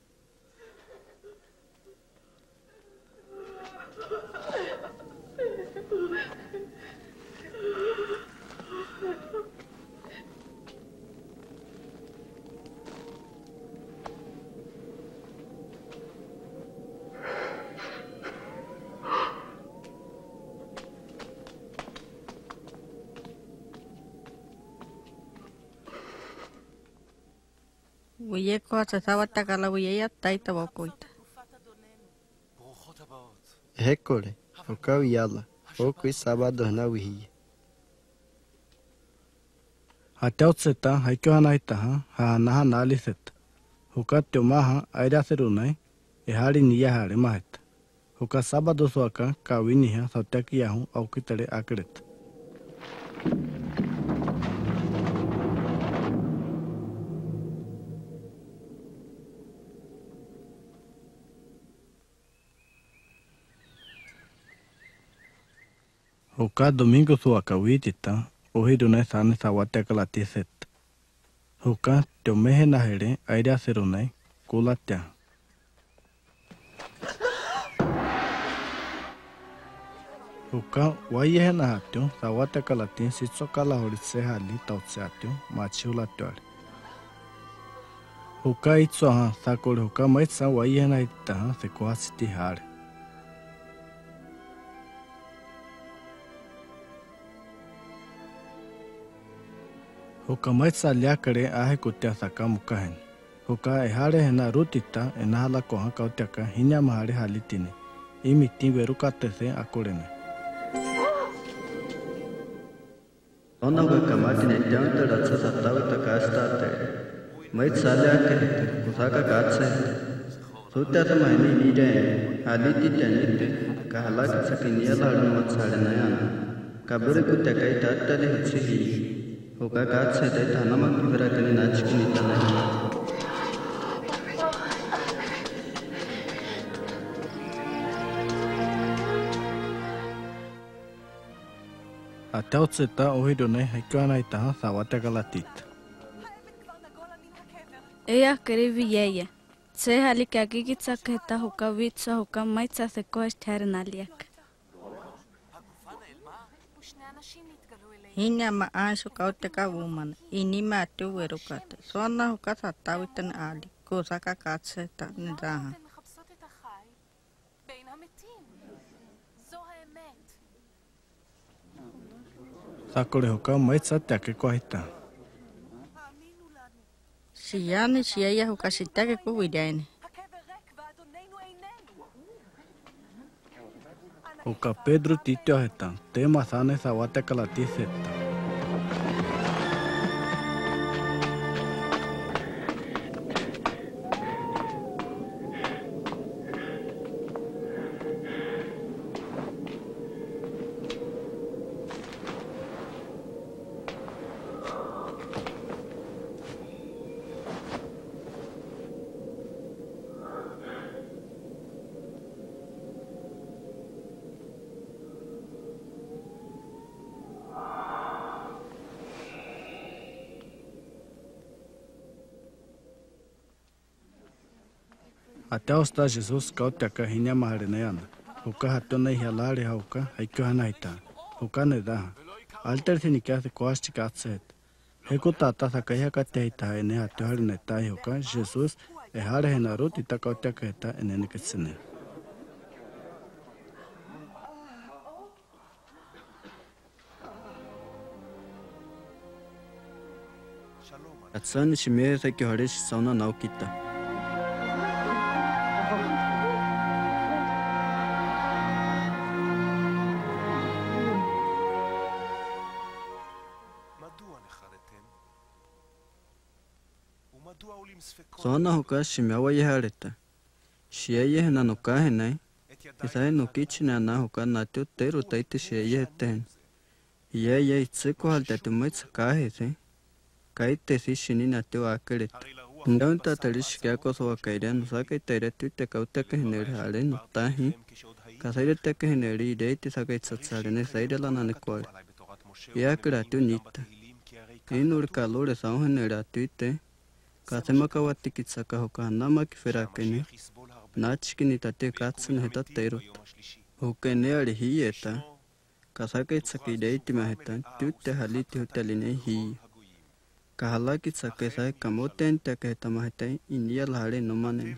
Uye kohatse thawateka uye ya taita wakoita. ברוכות הבאות. Hekore, huka yala, okui sábado na wihia. Hateotse ta haikyo hanaitaha, hahanaha naaliseta. Huka tiomaha airaserunai, ehari niya hare maheta. Huka sábado soaka, kawiniha sauteki yahu aukitare akreta. Huka domingo soaka witita, ohidunai thane thawateka lati seta. Huka tiomehe nahere airaserunai, kulatea. Huka waiyehe na hatio, thawateka latin sitsokala horitse hali tautse hatio, machiula tuare. Huka itsoha, sakore huka maitsa waiyehe na itaha, sekoha siti hare. Huka maitsa liakare ahe kutea saka mukahen. Huka ehare hena rutita enahala koha kautiaka hinya mahare halitine. Imitin verukatese akorene. Ona weka matine tianta ratsa satavita kastate. Mait salyake kusaka katse. Sutyata mahini nide haliti tenite kahalaki sakinia lalu matsare nayana. Kabure kutaka itatale hitsihi. Huka katse te tanama kivirakani nachikini tanai. Ateotse ta ohidunai haikyo hanaitaha thawateka latita. Ella kerivi yeye. Se halik agigitsa keta huka vitsa huka maitsa sekoha sthare naliak. Hinya maanshu kauteka woman. Inima atu verukata. Sona huka satawitan ali. Kusaka katse ta nidaha. Sakore huka maitsa tiake kohita. Siyani siya huka sitake kuwidaini. Huka Pedro titio heta, tema thane thawateka lati seta. Até osta Jesus kautaka hinya maharenayana. Huka hatona hialari hauka haikyohana hita. Huka nedaha. Alter thinikia se koasti katset. Hekuta tasa kaya kate hita ene hatyohari netai huka Jesus ehare henarut ita kautaka hita enene kitsene. Atsani shimie se kyohari sauna naukita. Sona huka shimewa yehareta. Shieye na nuka henai. Isae nukichi na na huka natio teru taite shieye ten. Yeye itsiko haltatumaitsa kahese. Kaite si shini natio akereta. Ndaunta tarishkia koso wakaire nusaka itaireti te kauteka heneri hale nutahi. Kasaire ke heneri ideiti saka itsatsare ne saire lana ne kwale. Yakeratu nita. Inur kalore sao heneri atuite. Kasema kawati kitsaka huka nama kiferakene. Nachikini tate katsin heta teirut. Hukene ali hiyeta. Kasaka itsaka ideiti maheta. Tute haliti hoteline hiya. Kahala kitsaka isae kamote entaka heta maheta. India lahare nomane.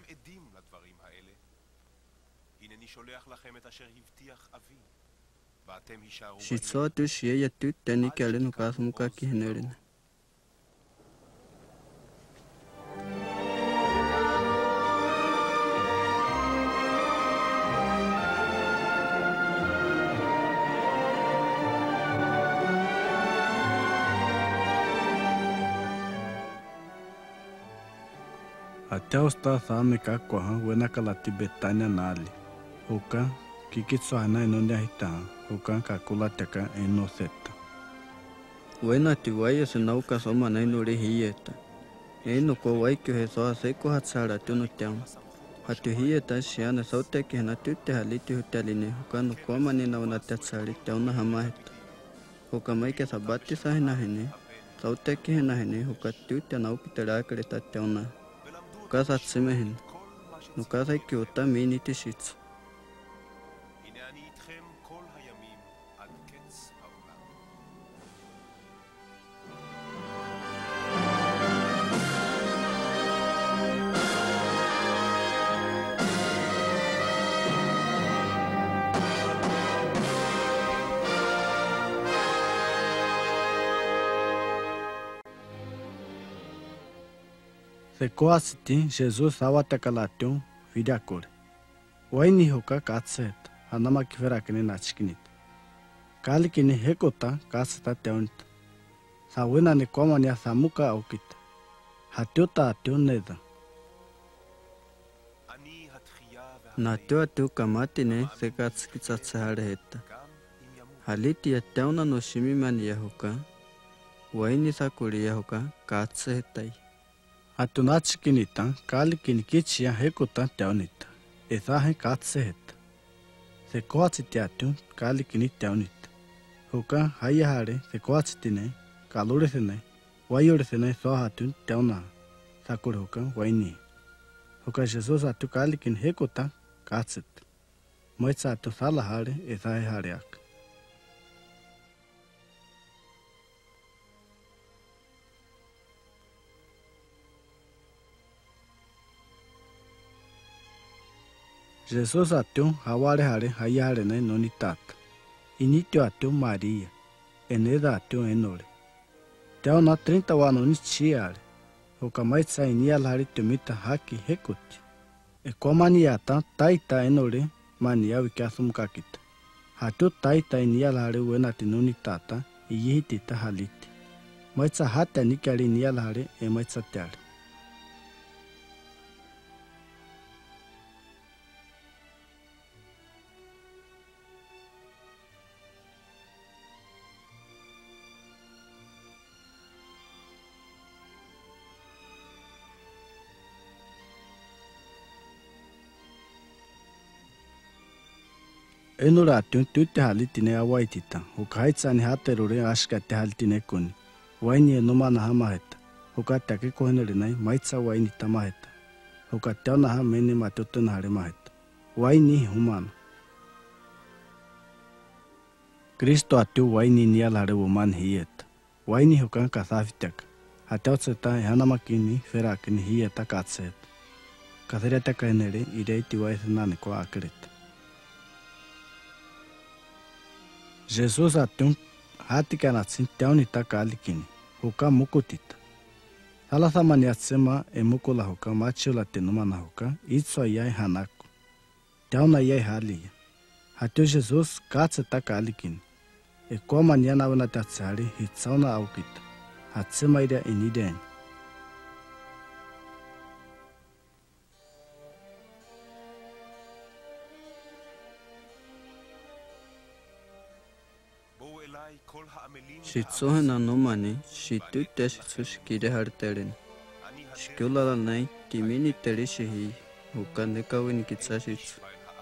Shitsoa tu shiye ya tute ni kale nukasumuka kihenerine. Até osta same kakwaha wena kalati Betania nali. Huka kikitso hana enonia hita. Huka kakula teka enoseta. Wena tiwaya se nauka soma na inuri hiyeta. Eno ko waikyo he soa seiko hatsara tunu tiam. Hatu hiyeta shiana sauteki hena tute haliti hoteline. Huka nukoma nina unatetzari tiauna hamaheta. Huka maike sabati sa hena hene. Sauteki hena hene huka tute naukitera akreta tiauna. Kasa tsimehin. Nukasa ikiota mini tishitsu. Sekoasiti Jesus awatakalatyon vidiakore. Waini huka katset hanama kiferakene nachikinit. Kalikini hekota kaseta teonita. Sawena ni komania samuka aukita. Hatiota atyon neda. Natio atu kamatine sekatskitsatsahare heta. Haliti ya teona no shimimani ya huka. Waini sakuri ya huka katse hetai. Atunachikinita kalikini kichia hekota teonita. Esahe katse heta. Sekoatsiti atyon kalikini teonita. Huka hayahare sekoatsitine kaluresene wayoresene sohatun teona. Sakuri huka waini. Huka Jesus atu kalikini hekota katset. Moitsa atu salahare esahe hareak. Jesus atyo haware hare hayare ne nonitata. Initio atyo Maria. Eneda atyo enore. Teo na 30 wano ni chiare. Huka maitsa inia lari tumita haki hekuti. E komani yata taita enore mani ya wikasumkakita. Hatu taita inia lari wenati nonitata iyihitita haliti. Maitsa hata nikari inia lari e maitsa teare. Enura atyon tute halitine awaitita. Hukaitsani haterure ashkate halitine kuni. Waini enoma na hamaheta. Hukatake kohenerinai maitsa waini tamaheta. Hukateo na ha meni matoto na hare maheta. Waini humano. Kristo atiu waini ni alare woman hieta. Waini hukan kasafitaka. Hateo tseta hana makini ferakini hieta katset. Kasireta kainere ireiti waisenani kwa akreta. Jesus atiu hati kanatsin teoni takalikini. Huka mukutita. Salasamani atsema emukula huka machula tenumana huka itso yai hanaku. Teona yai halia. Hatio Jesus katseta kalikini. Kwa maniana wana tatsari hitsauna aukita. Hatsema ida inideni. Shitsohena nomani shitu teshitsu shikire harteren. Shikula nai timini terishihi hukane kawini kitsashitsu.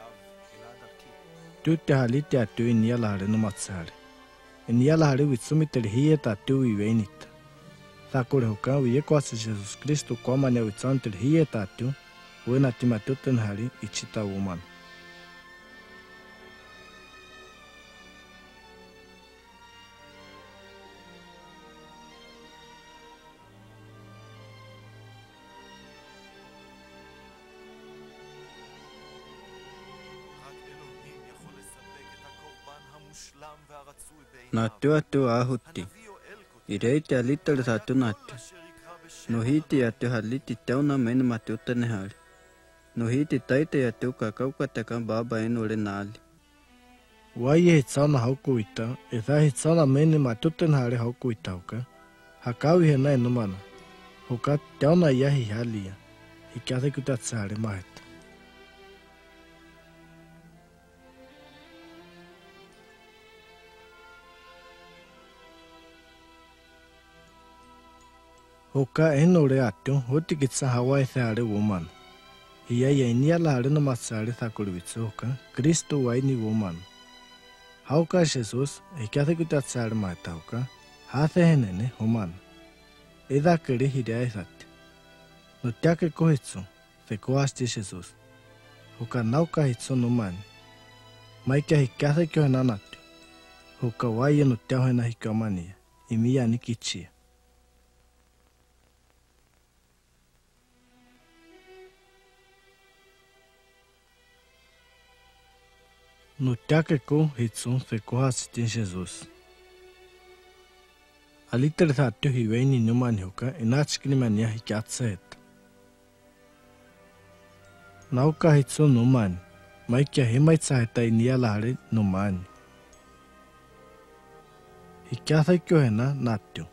Tutte halite atu inia lahare numatsari. Inia lahare witsumi terhieta atu iweinita. Sakure huka wiye kwasi Jesus Kristo kwa mania witsan terhieta atu wena timatuten hari ichita woman. Nattu atu ahutti. Ireiti alitter satu nattu. Nohiti atu haliti teuna men matiutta nehari. Nohiti taite atu kakaukataka baba enore nali. Waye hitsana haukuita, esa hitsana meni matuten hare haukuita huka. Hakawi hena enumana. Huka teuna yahi halia. Hikase kutatsare maheta. Huka enore atio hoti kitsa hawaii sare woman. Hiya yainia lahare no masare sakurwitsu huka Kristo waini woman. Hauka Jesus hikase kutatsare maheta huka hase henene woman. Eda kere hiria esati. Nutiake kohitsu se kohasti Jesus. Huka nauka hitsu numani. Maika hikase kyo henanatio. Huka waie nutiao hena hikamania. Imiya ni kichia. Nutiake ko hitsu se kohasti Jesus. Aliter satio hiweini numani huka inachikini mania hikatseeta. Nauka hitsu numani. Maikia himaitsa heta inia lahare numani. Hikasa kyo hena natio.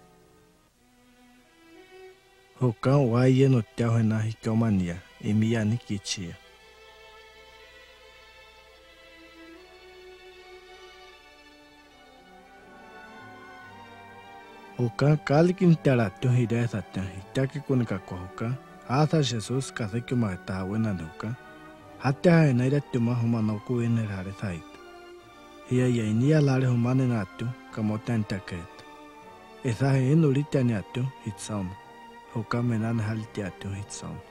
Huka waie nutiao hena hikomania. Imiya ni kichia. Huka kalikin teratio hiria satya hitaki kunika kwa huka. Hasa Jesus kasekyo maheta hawena huka. Hatta haena iratuma humana ukuwene hare saita. Hiya yainia lare humane natio kamote antaketa. Esa he enurite aniatio hitsauna. Huka menane halite atio hitsauna.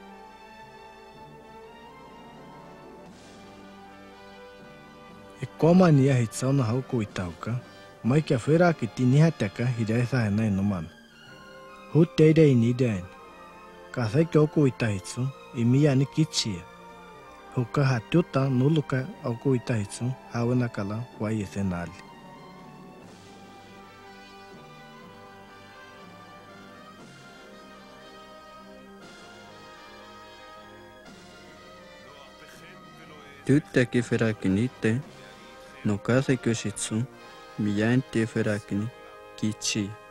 Ekomania hitsauna haukuita huka. Maikia fera kiti nihataka hidaisa hena enumana. Huteide inidain. Kasai kyoku itahitsu, imiya ni kichia. Huka hatiuta nuluka auku itahitsu, hawena kala waiyese nali. Tuttaki ferakinite, no kasai kyoshitsu, miyanti ferakini, kichi.